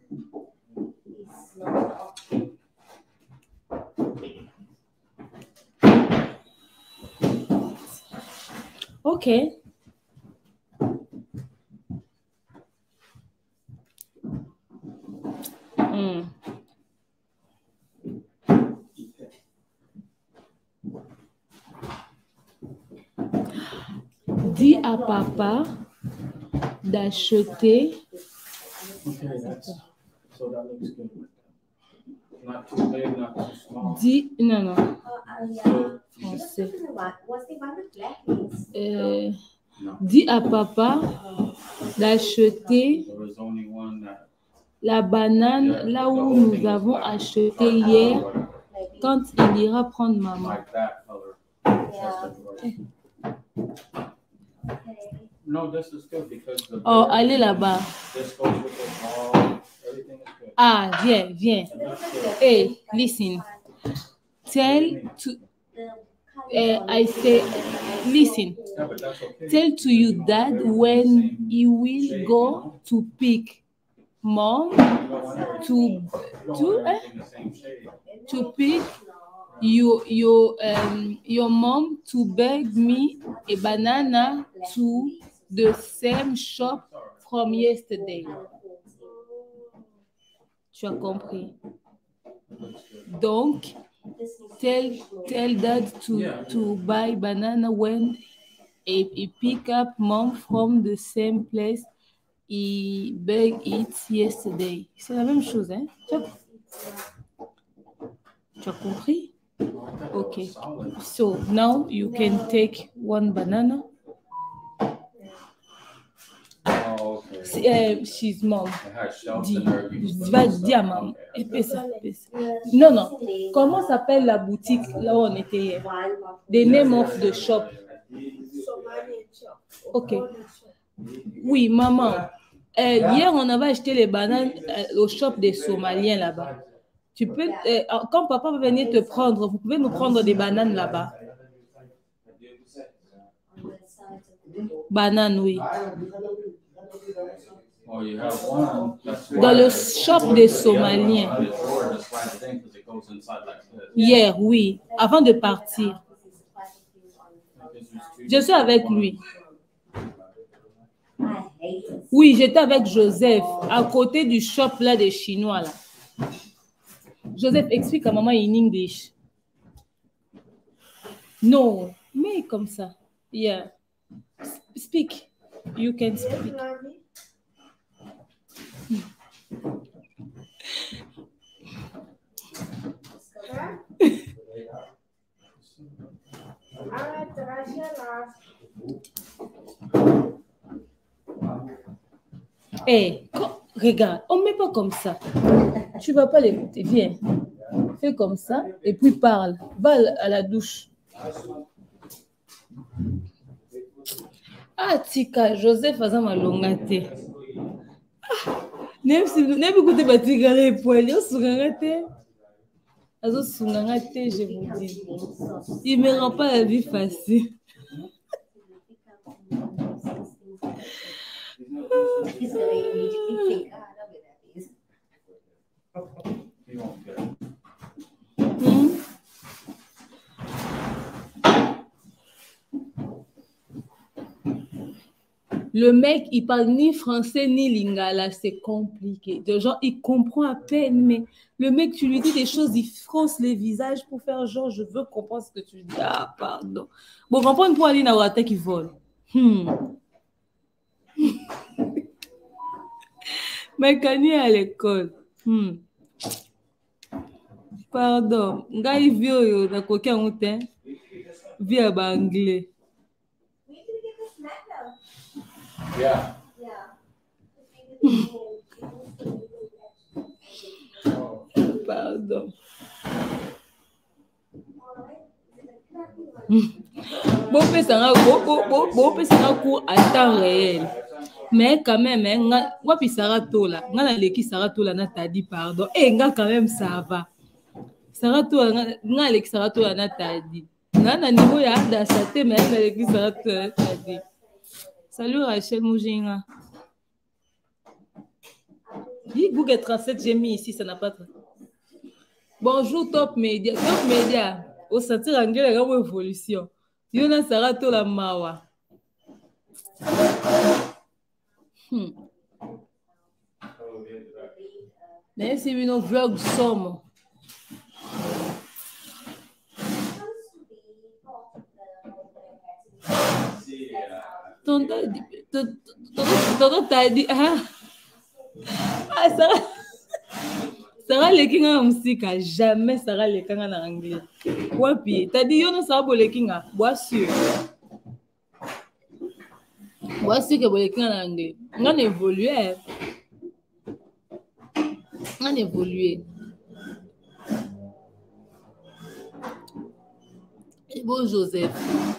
Ok. Mm. Dis à papa d'acheter. Dis, non, non. Français. Euh, dis à papa d'acheter la banane là où nous avons acheté hier quand il ira prendre maman. Oh, allez là-bas. Ah, viens, viens. Hey, listen. Tell to, uh, I say, listen. Tell to your dad when he will go to pick mom to to eh, to pick your your um your mom to beg me a banana to the same shop from yesterday. Tu as compris. Donc, tell, tell dad to, to buy banana when he, he pick up mom from the same place he begged it yesterday. C'est la même chose, hein? Tu as, tu as compris? Okay. So now you can take one banana. Oh, okay. Uh, she's mom. It has shelves Dis, in there. You can va put stuff. dire à maman. Okay. Épais ça, épais ça. Non, non. Comment s'appelle la boutique là où on était hier? The name of the shop. Ok. Oui, maman. Euh, hier, on avait acheté les bananes euh, au shop des Somaliens là-bas. Tu peux, euh, quand papa va venir te prendre, vous pouvez nous prendre des bananes là-bas. Bananes, oui. Oh, you have one. That's Dans le shop des Somaliens. why it's for this like thing, 'cause it goes inside like this. Hier, oui, avant de partir. Je suis avec lui. Oui, j'étais avec Joseph, à côté du shop là des Chinois là. Joseph, explique à maman in English. No, mais comme ça. Yeah. Speak. You can speak. Hey, regarde, on ne met pas comme ça. Tu ne vas pas l'écouter. Viens. Fais comme ça et puis parle. Va à la douche. Ah, Tika, Joseph faisant ma longate. Même si vous n'avez pas écouté ma tika, les poils, ils sont gâtés. Ils sont gâtés, je vous dis. Il ne me rend pas la vie facile. Hmm? Le mec, il parle ni français ni lingala, c'est compliqué. De genre, il comprend à peine, mais le mec, tu lui dis des choses, il fronce les visages pour faire genre, je veux comprendre ce que tu dis. Ah, pardon. Bon, comprendre pour aller dans la tête qui vole. Hmm. Mais quand il est à l'école, hmm. Pardon, gars, il vit au dans coquin ou t'es, vit à anglais. Yeah. Pardon. Bon, c'est un cours à temps réel. Mais quand même, moi, puis Sarah Tola, on a l'équipe Sarah Tola, n'a pas dit pardon. Et quand même, ça va. Sarah Tola, on a l'équipe Sarah Tola, n'a pas dit. On a niveau ya d'assaté, mais on a l'équipe Sarah Tola, n'a pas dit. Salut Rachel Moujinga. Dis Google Translate, j'ai mis ici, ça n'a pas de... Bonjour Top Media. Top Media, au sentir anglais, il y a une évolution. Il y a Sarah Tola Mawa. Hmm. Mais c'est une vlog somme. Tonton t'a dit, ah, ah, Sarah, Sarah Lekinga musique, jamais Sarah Lekinga en anglais. Wapi, t'as dit, yon Sarah Lekinga, bois sûr. Bois sûr que Lekinga en anglais. On a évolué. On a évolué. Et bon, Joseph.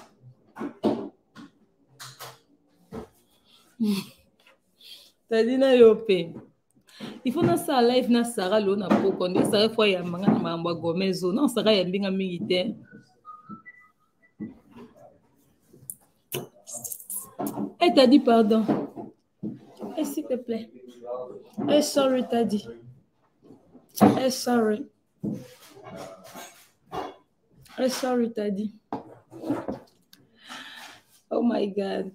T'as dit na yopé. Il faut na sa live na Sarah lo na poko ndi Sarah fois ya manga na mamba gomezo non Sarah ya mbinga militaire. Eh t'as dit pardon. Eh s'il te plaît. Eh sorry t'as dit. Eh sorry. Eh sorry t'as dit. Oh my God.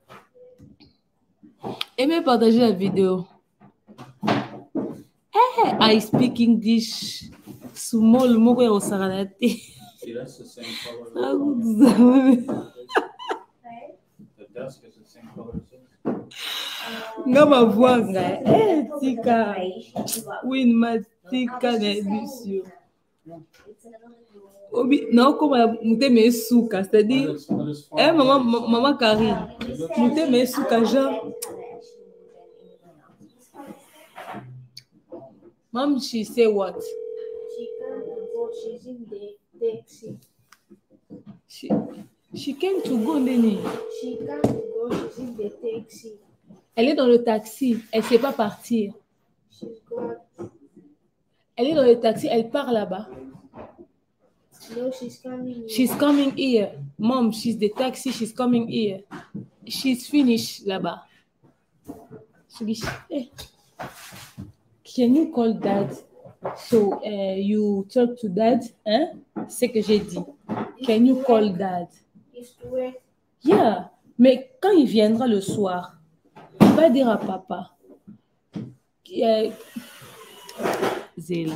Aimez partager la vidéo. Eh, I speak English. Small moko ya osagalate. See, that's the same color. Ah, vous avez- The desk is the same color as this. Nga mavua nga. Eh, tika. Win matika na émission. Obi, na okoma muteme esuka, c'est-à-dire, But it's, but it's far eh, maman, away, ma- so- maman Karine, muteme esuka, genre, mom, she say what? She can't go, she's in the taxi. She, she came to go, Neni. She can't go, she's in the taxi. Elle est dans le taxi, elle ne sait pas partir. She's gone. Elle est dans le taxi, elle part là-bas. No, she's coming. She's coming here. Mom, she's the taxi, she's coming here. She's finished là-bas. So, eh. Can you call dad? So, uh, you talk to dad, hein? C'est que j'ai dit. Can you call dad? It's to work. Yeah, mais quand il viendra le soir, il va dire à papa. Euh, Zéla.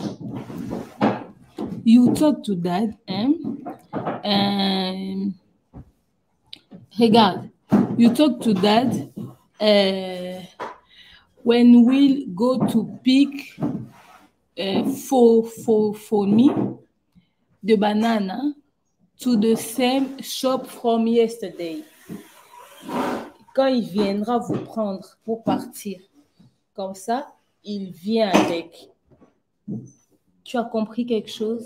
You talk to dad, hein? Um, regarde, you talk to dad uh, when we'll go to pick uh, for, for, for me the banana to the same shop from yesterday. Quand il viendra vous prendre pour partir, comme ça, il vient avec. Tu as compris quelque chose?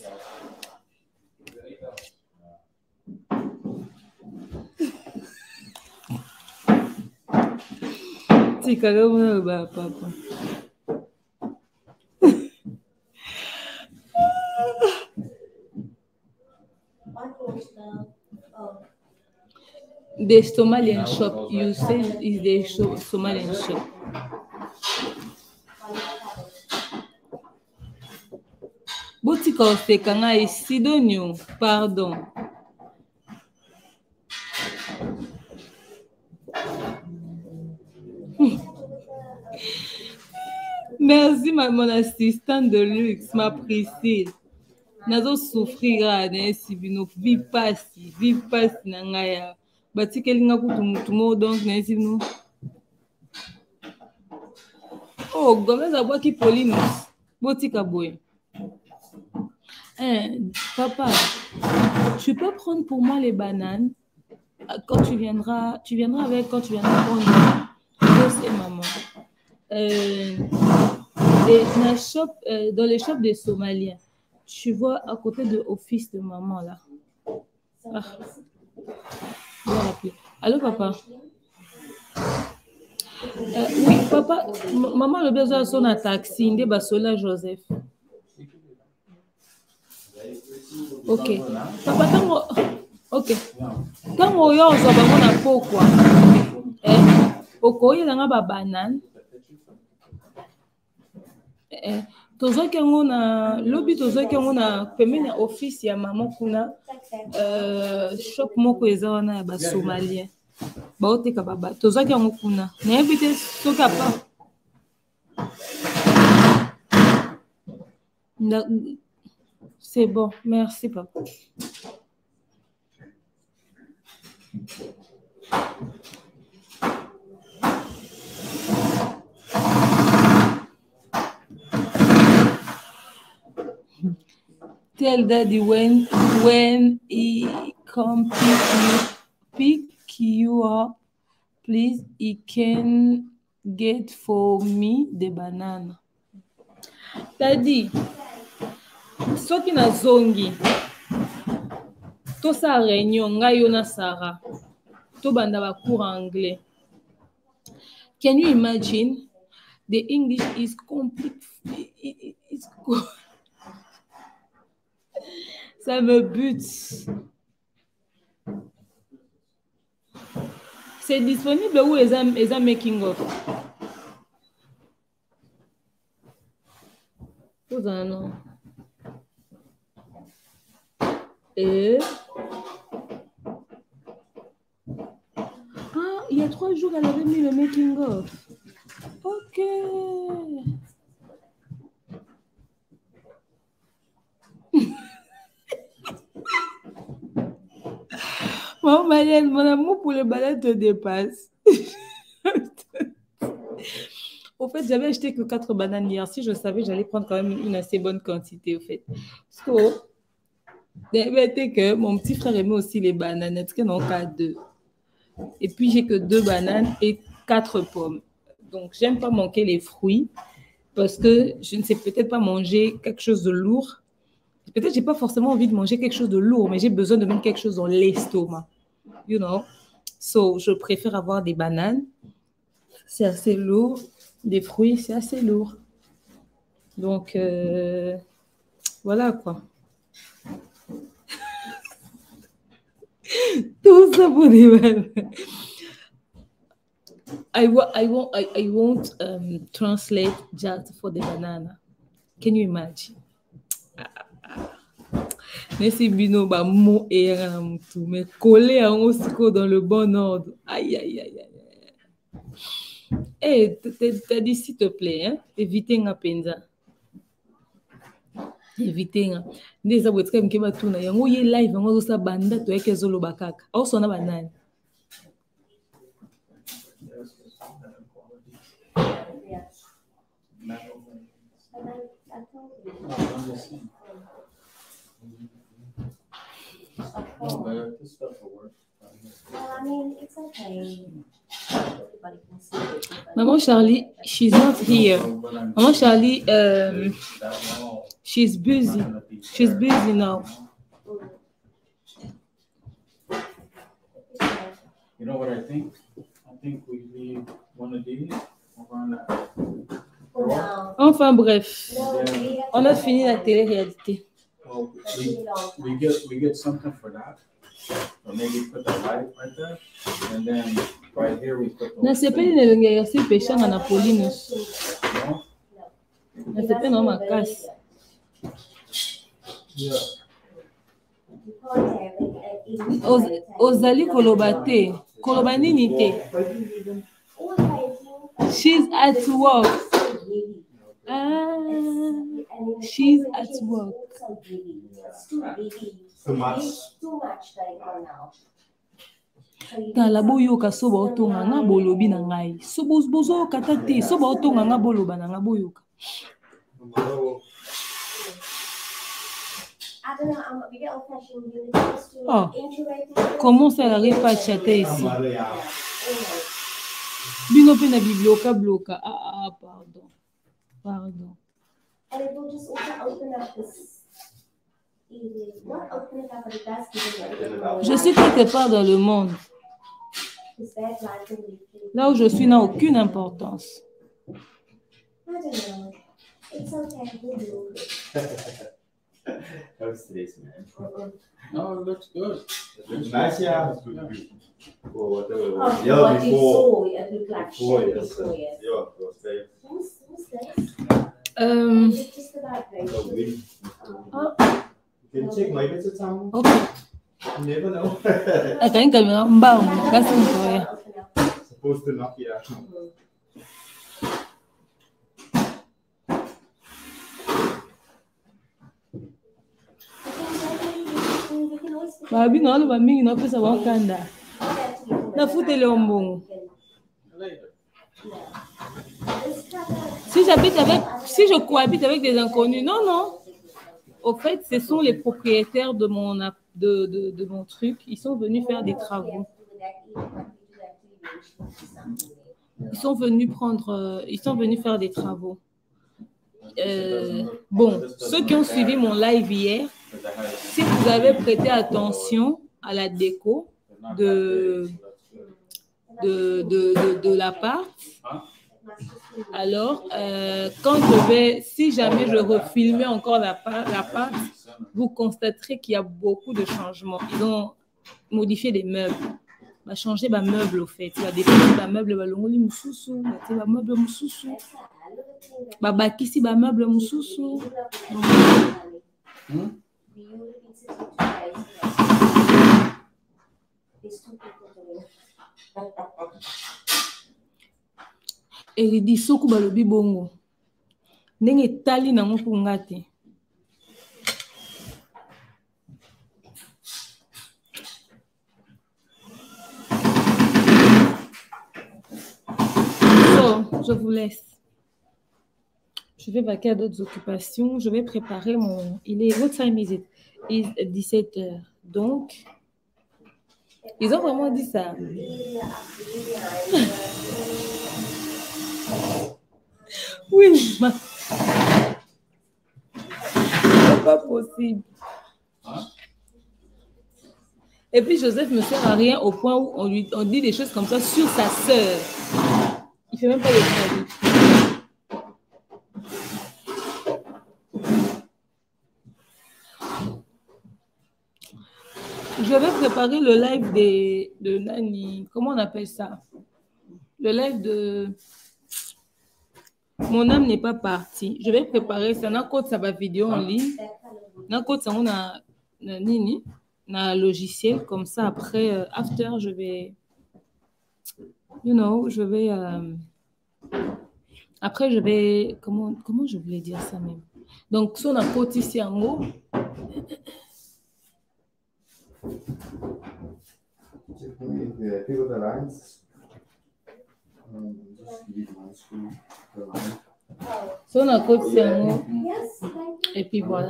C'est carrément bah, papa. The Somalian shop, you say is the show, Somalian shop. Boutique osekanga Sidonio, pardon. Merci, ma, mon assistante de luxe, ma Priscille. Nazo souffrir ne sibino vi pasi, vi pasi na ngaya. Batike linga kutu mutu mo donc na sibino. Oh, Gomez a bois qui Paulinus. Botika boy. Eh, papa, tu peux prendre pour moi les bananes quand tu viendras, tu viendras avec quand tu viendras prendre Rose et maman. Euh, et dans, la shop, euh, dans les shops des Somaliens, tu vois à côté de l'office de maman là. Ah. Je vais rappeler. Allô papa? Euh, oui, papa, m- maman le besoin de son taxi, inde basola Joseph. Ok. Papa, tango. Ok. Tango yo zo ba mona pokwa. Eh, okoyi nga ba banane. Eh, tozoki yango na lobi tozoki yango na pembeni ya office ya maman kuna euh, shop moko eza wana ya basomalien baoteka baba tozoki yango kuna nayebi te soki apa c'est bon, merci papa. Tell daddy when when he come pick you pick you up, please he can get for me the banana. Daddy, soki na zongi to sa réunion ngai yo na Sarah to banda ba cours anglais. Can you imagine? The English is complete. It's ça me bute. C'est disponible où est un making of? Vous en avez. Et ah, il y a trois jours, elle avait mis le making of. Ok. Maman Marianne, mon amour pour les bananes te dépasse. Au fait, j'avais acheté que quatre bananes hier. Si je savais, j'allais prendre quand même une assez bonne quantité, au fait. So, c'était que mon petit frère aimait aussi les bananes. En tout cas, non, qu'à deux. Et puis, j'ai que deux bananes et quatre pommes. Donc, j'aime pas manquer les fruits parce que je ne sais peut-être pas manger quelque chose de lourd. Peut-être que j'ai pas forcément envie de manger quelque chose de lourd, mais j'ai besoin de mettre quelque chose dans l'estomac. You know? So, je préfère avoir des bananes. C'est assez lourd. Des fruits, c'est assez lourd. Donc, euh, voilà quoi. Tout ça pour des bananes. I, wa I won't, I, I won't um, translate just for the banana. Can you imagine? Mais c'est bino, bah, mon et tout, mais coller en aussi dans le bon ordre. Aïe, aïe, aïe, aïe. Eh, t'as dit s'il te plaît, hein? Évitez un penza. Évitez un. Des abouets comme qui va tourner. Yango yé live, yango sa banda, toi que zolo bakaka. Au son a banane. No, but this stuff will work. Well, I mean, it's okay. Everybody can see it. Maman Charlie, she's not here. Maman Charlie, um, she's busy. She's busy now. You know what I think? I think we leave one of these over on that. No. Enfin bref, No, we have on to- a fini la télé-réalité. Well, we, we get we get something for that. Or maybe put the light right there, and then right here we put the. Na sepeli nelenge ya si peshanga na Paulinus. No? Na sepeli na makasi. Yeah. You can't have it at even- Oz- Ozali koloba te. Koloba nini te. She's at work. Ah, she's at work. Too much. Too much going on now. So you Tala boyoka so baotonga nga bolobi na ngai. So bozoyoka ta te. So baotonga nga boloba na nga boyoka. I don't know, I'm a bit old-fashioned. You're supposed to Oh. interact with Comment ça arrive pas à chatter ici? Always. Bino pe na biblioka bloka. Ah, ah, pardon. Pardon. And it will just also open up this easy. Not open it up, but it does give it a little bit more Je suis light. quelque part dans le monde. Is that light and leafy? Là où je suis n'a aucune importance. I don't know. It's okay. We'll do it. How's today's man? No, it looks good. It looks Nice, good. yeah. Yeah. Or whatever. Oh, Yeah, what you before. saw, it looked like Before, shit yes. before, yes. Yeah, it was safe. Who's, who's this? Euh, Is it just the vibration? So we- ah, You can check maybe it's a town. ok. You never know. Akanyi kamera mbao makasi mtoya. Open up. Supposed to knock you out. We can always put Babi na wale mingi na pesa wakanda. that to you. Na fute le mbongo. Later. This cover- Si j'habite avec, si je cohabite avec des inconnus, non, non. Au fait, ce sont les propriétaires de mon, app- de, de, de mon truc. Ils sont venus faire des travaux. Ils sont venus prendre, euh, ils sont venus faire des travaux. Euh, bon, ceux qui ont suivi mon live hier, si vous avez prêté attention à la déco de, de, de, de, de l'appart, alors euh, quand je vais, si jamais je refilmais encore l'appart, l'appart, vous constaterez qu'il y a beaucoup de changements. Ils ont modifié les meubles. Va changer ma meuble au fait. Il va déplacer ma meuble, va longoli mususu, va ma meuble mususu. Ba bakisi ba meuble mususu. Hmm? Eridi soku balobi bongo. Ndenge etali nango mpo nga te. So, je vous laisse. Je vais vaquer à d'autres occupations. Je vais préparer mon... Il est... What time is it? It's dix-sept heures. Donc, ils ont vraiment dit ça. Oui, ma... c'est pas possible. Et puis Joseph ne sert à rien au point où on lui on dit des choses comme ça sur sa sœur. Il fait même pas le travail. Je vais préparer le live des, de Nani. Comment on appelle ça? Le live de Mon âme n'est pas partie. Je vais préparer ça. N'a code ça va vidéo en ligne. N'a code ça on a nini. Un logiciel comme ça. Après, euh, after, je vais, you know, je vais, euh, après, je vais, comment, comment je voulais dire ça même? Donc, si on a côté ici en haut. Si on a côté ici en haut. Et puis voilà.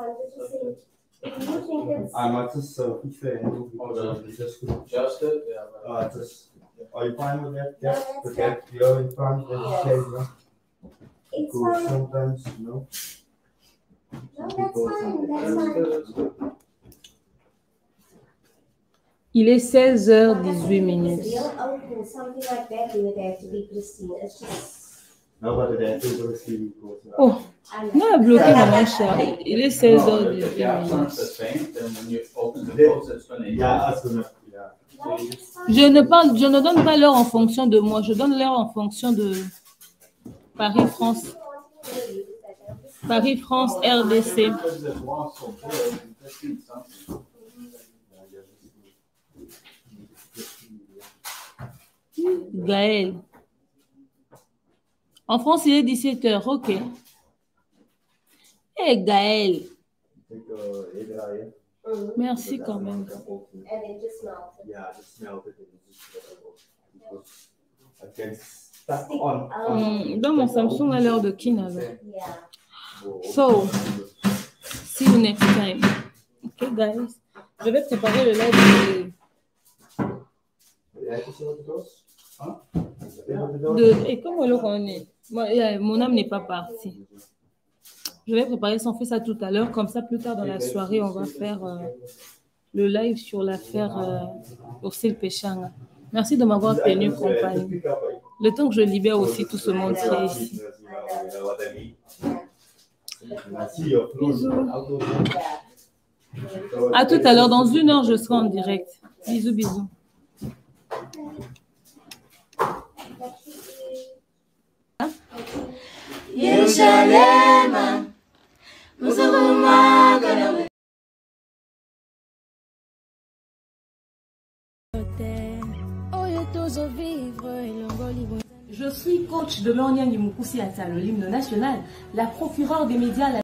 I'm not just so fair. Just Just it? Yeah. uh, just are you fine with that? Yeah, okay. You're in front of the stage, no? It's Cool. fine. Sometimes, no. No, that's fine. That's fine. Il est seize heures dix-huit minutes. It's real open, something like that, you would have to be Christine. It's just. No, but the people will see you. Oh, I non, elle a bloqué maman chat. Il est seize heures The dix-huit gaps aren't minutes. the same, then when you open the close, it's gonna. Yeah, that's gonna. Yeah. No, it's fine. Je ne parle, je ne donne pas l'heure en fonction de moi, je donne l'heure en fonction de Paris-France. Paris-France, R D C. Because the wall's so big, fifteen something. Gaël. En France, il est dix-sept heures, ok. Eh hey, Gaël, Take a eight eye. merci quand même. And it just melted. Yeah, just melt it and just I can stuck on. Hmm, dans mon Samsung, à l'heure de kin alors. Yeah. So, see you next time. Ok, guys. Je vais préparer le live Yeah, you see what it goes? Huh? de... de et comment le connaît? Moi, euh, mon âme n'est pas partie. Je vais préparer ça, on fait ça tout à l'heure. Comme ça, plus tard dans la soirée, on va faire euh, le live sur l'affaire euh, Ursule Péchanga. Merci de m'avoir tenu compagnie. Le temps que je libère aussi tout ce monde qui est ici. Bisous. À tout à l'heure. Dans une heure, je serai en direct. Bisous, bisous. Yerusalem, Musumagana. Je suis coach de Lornian Yumukusi Ata, le l'hymne national, la procureure des médias.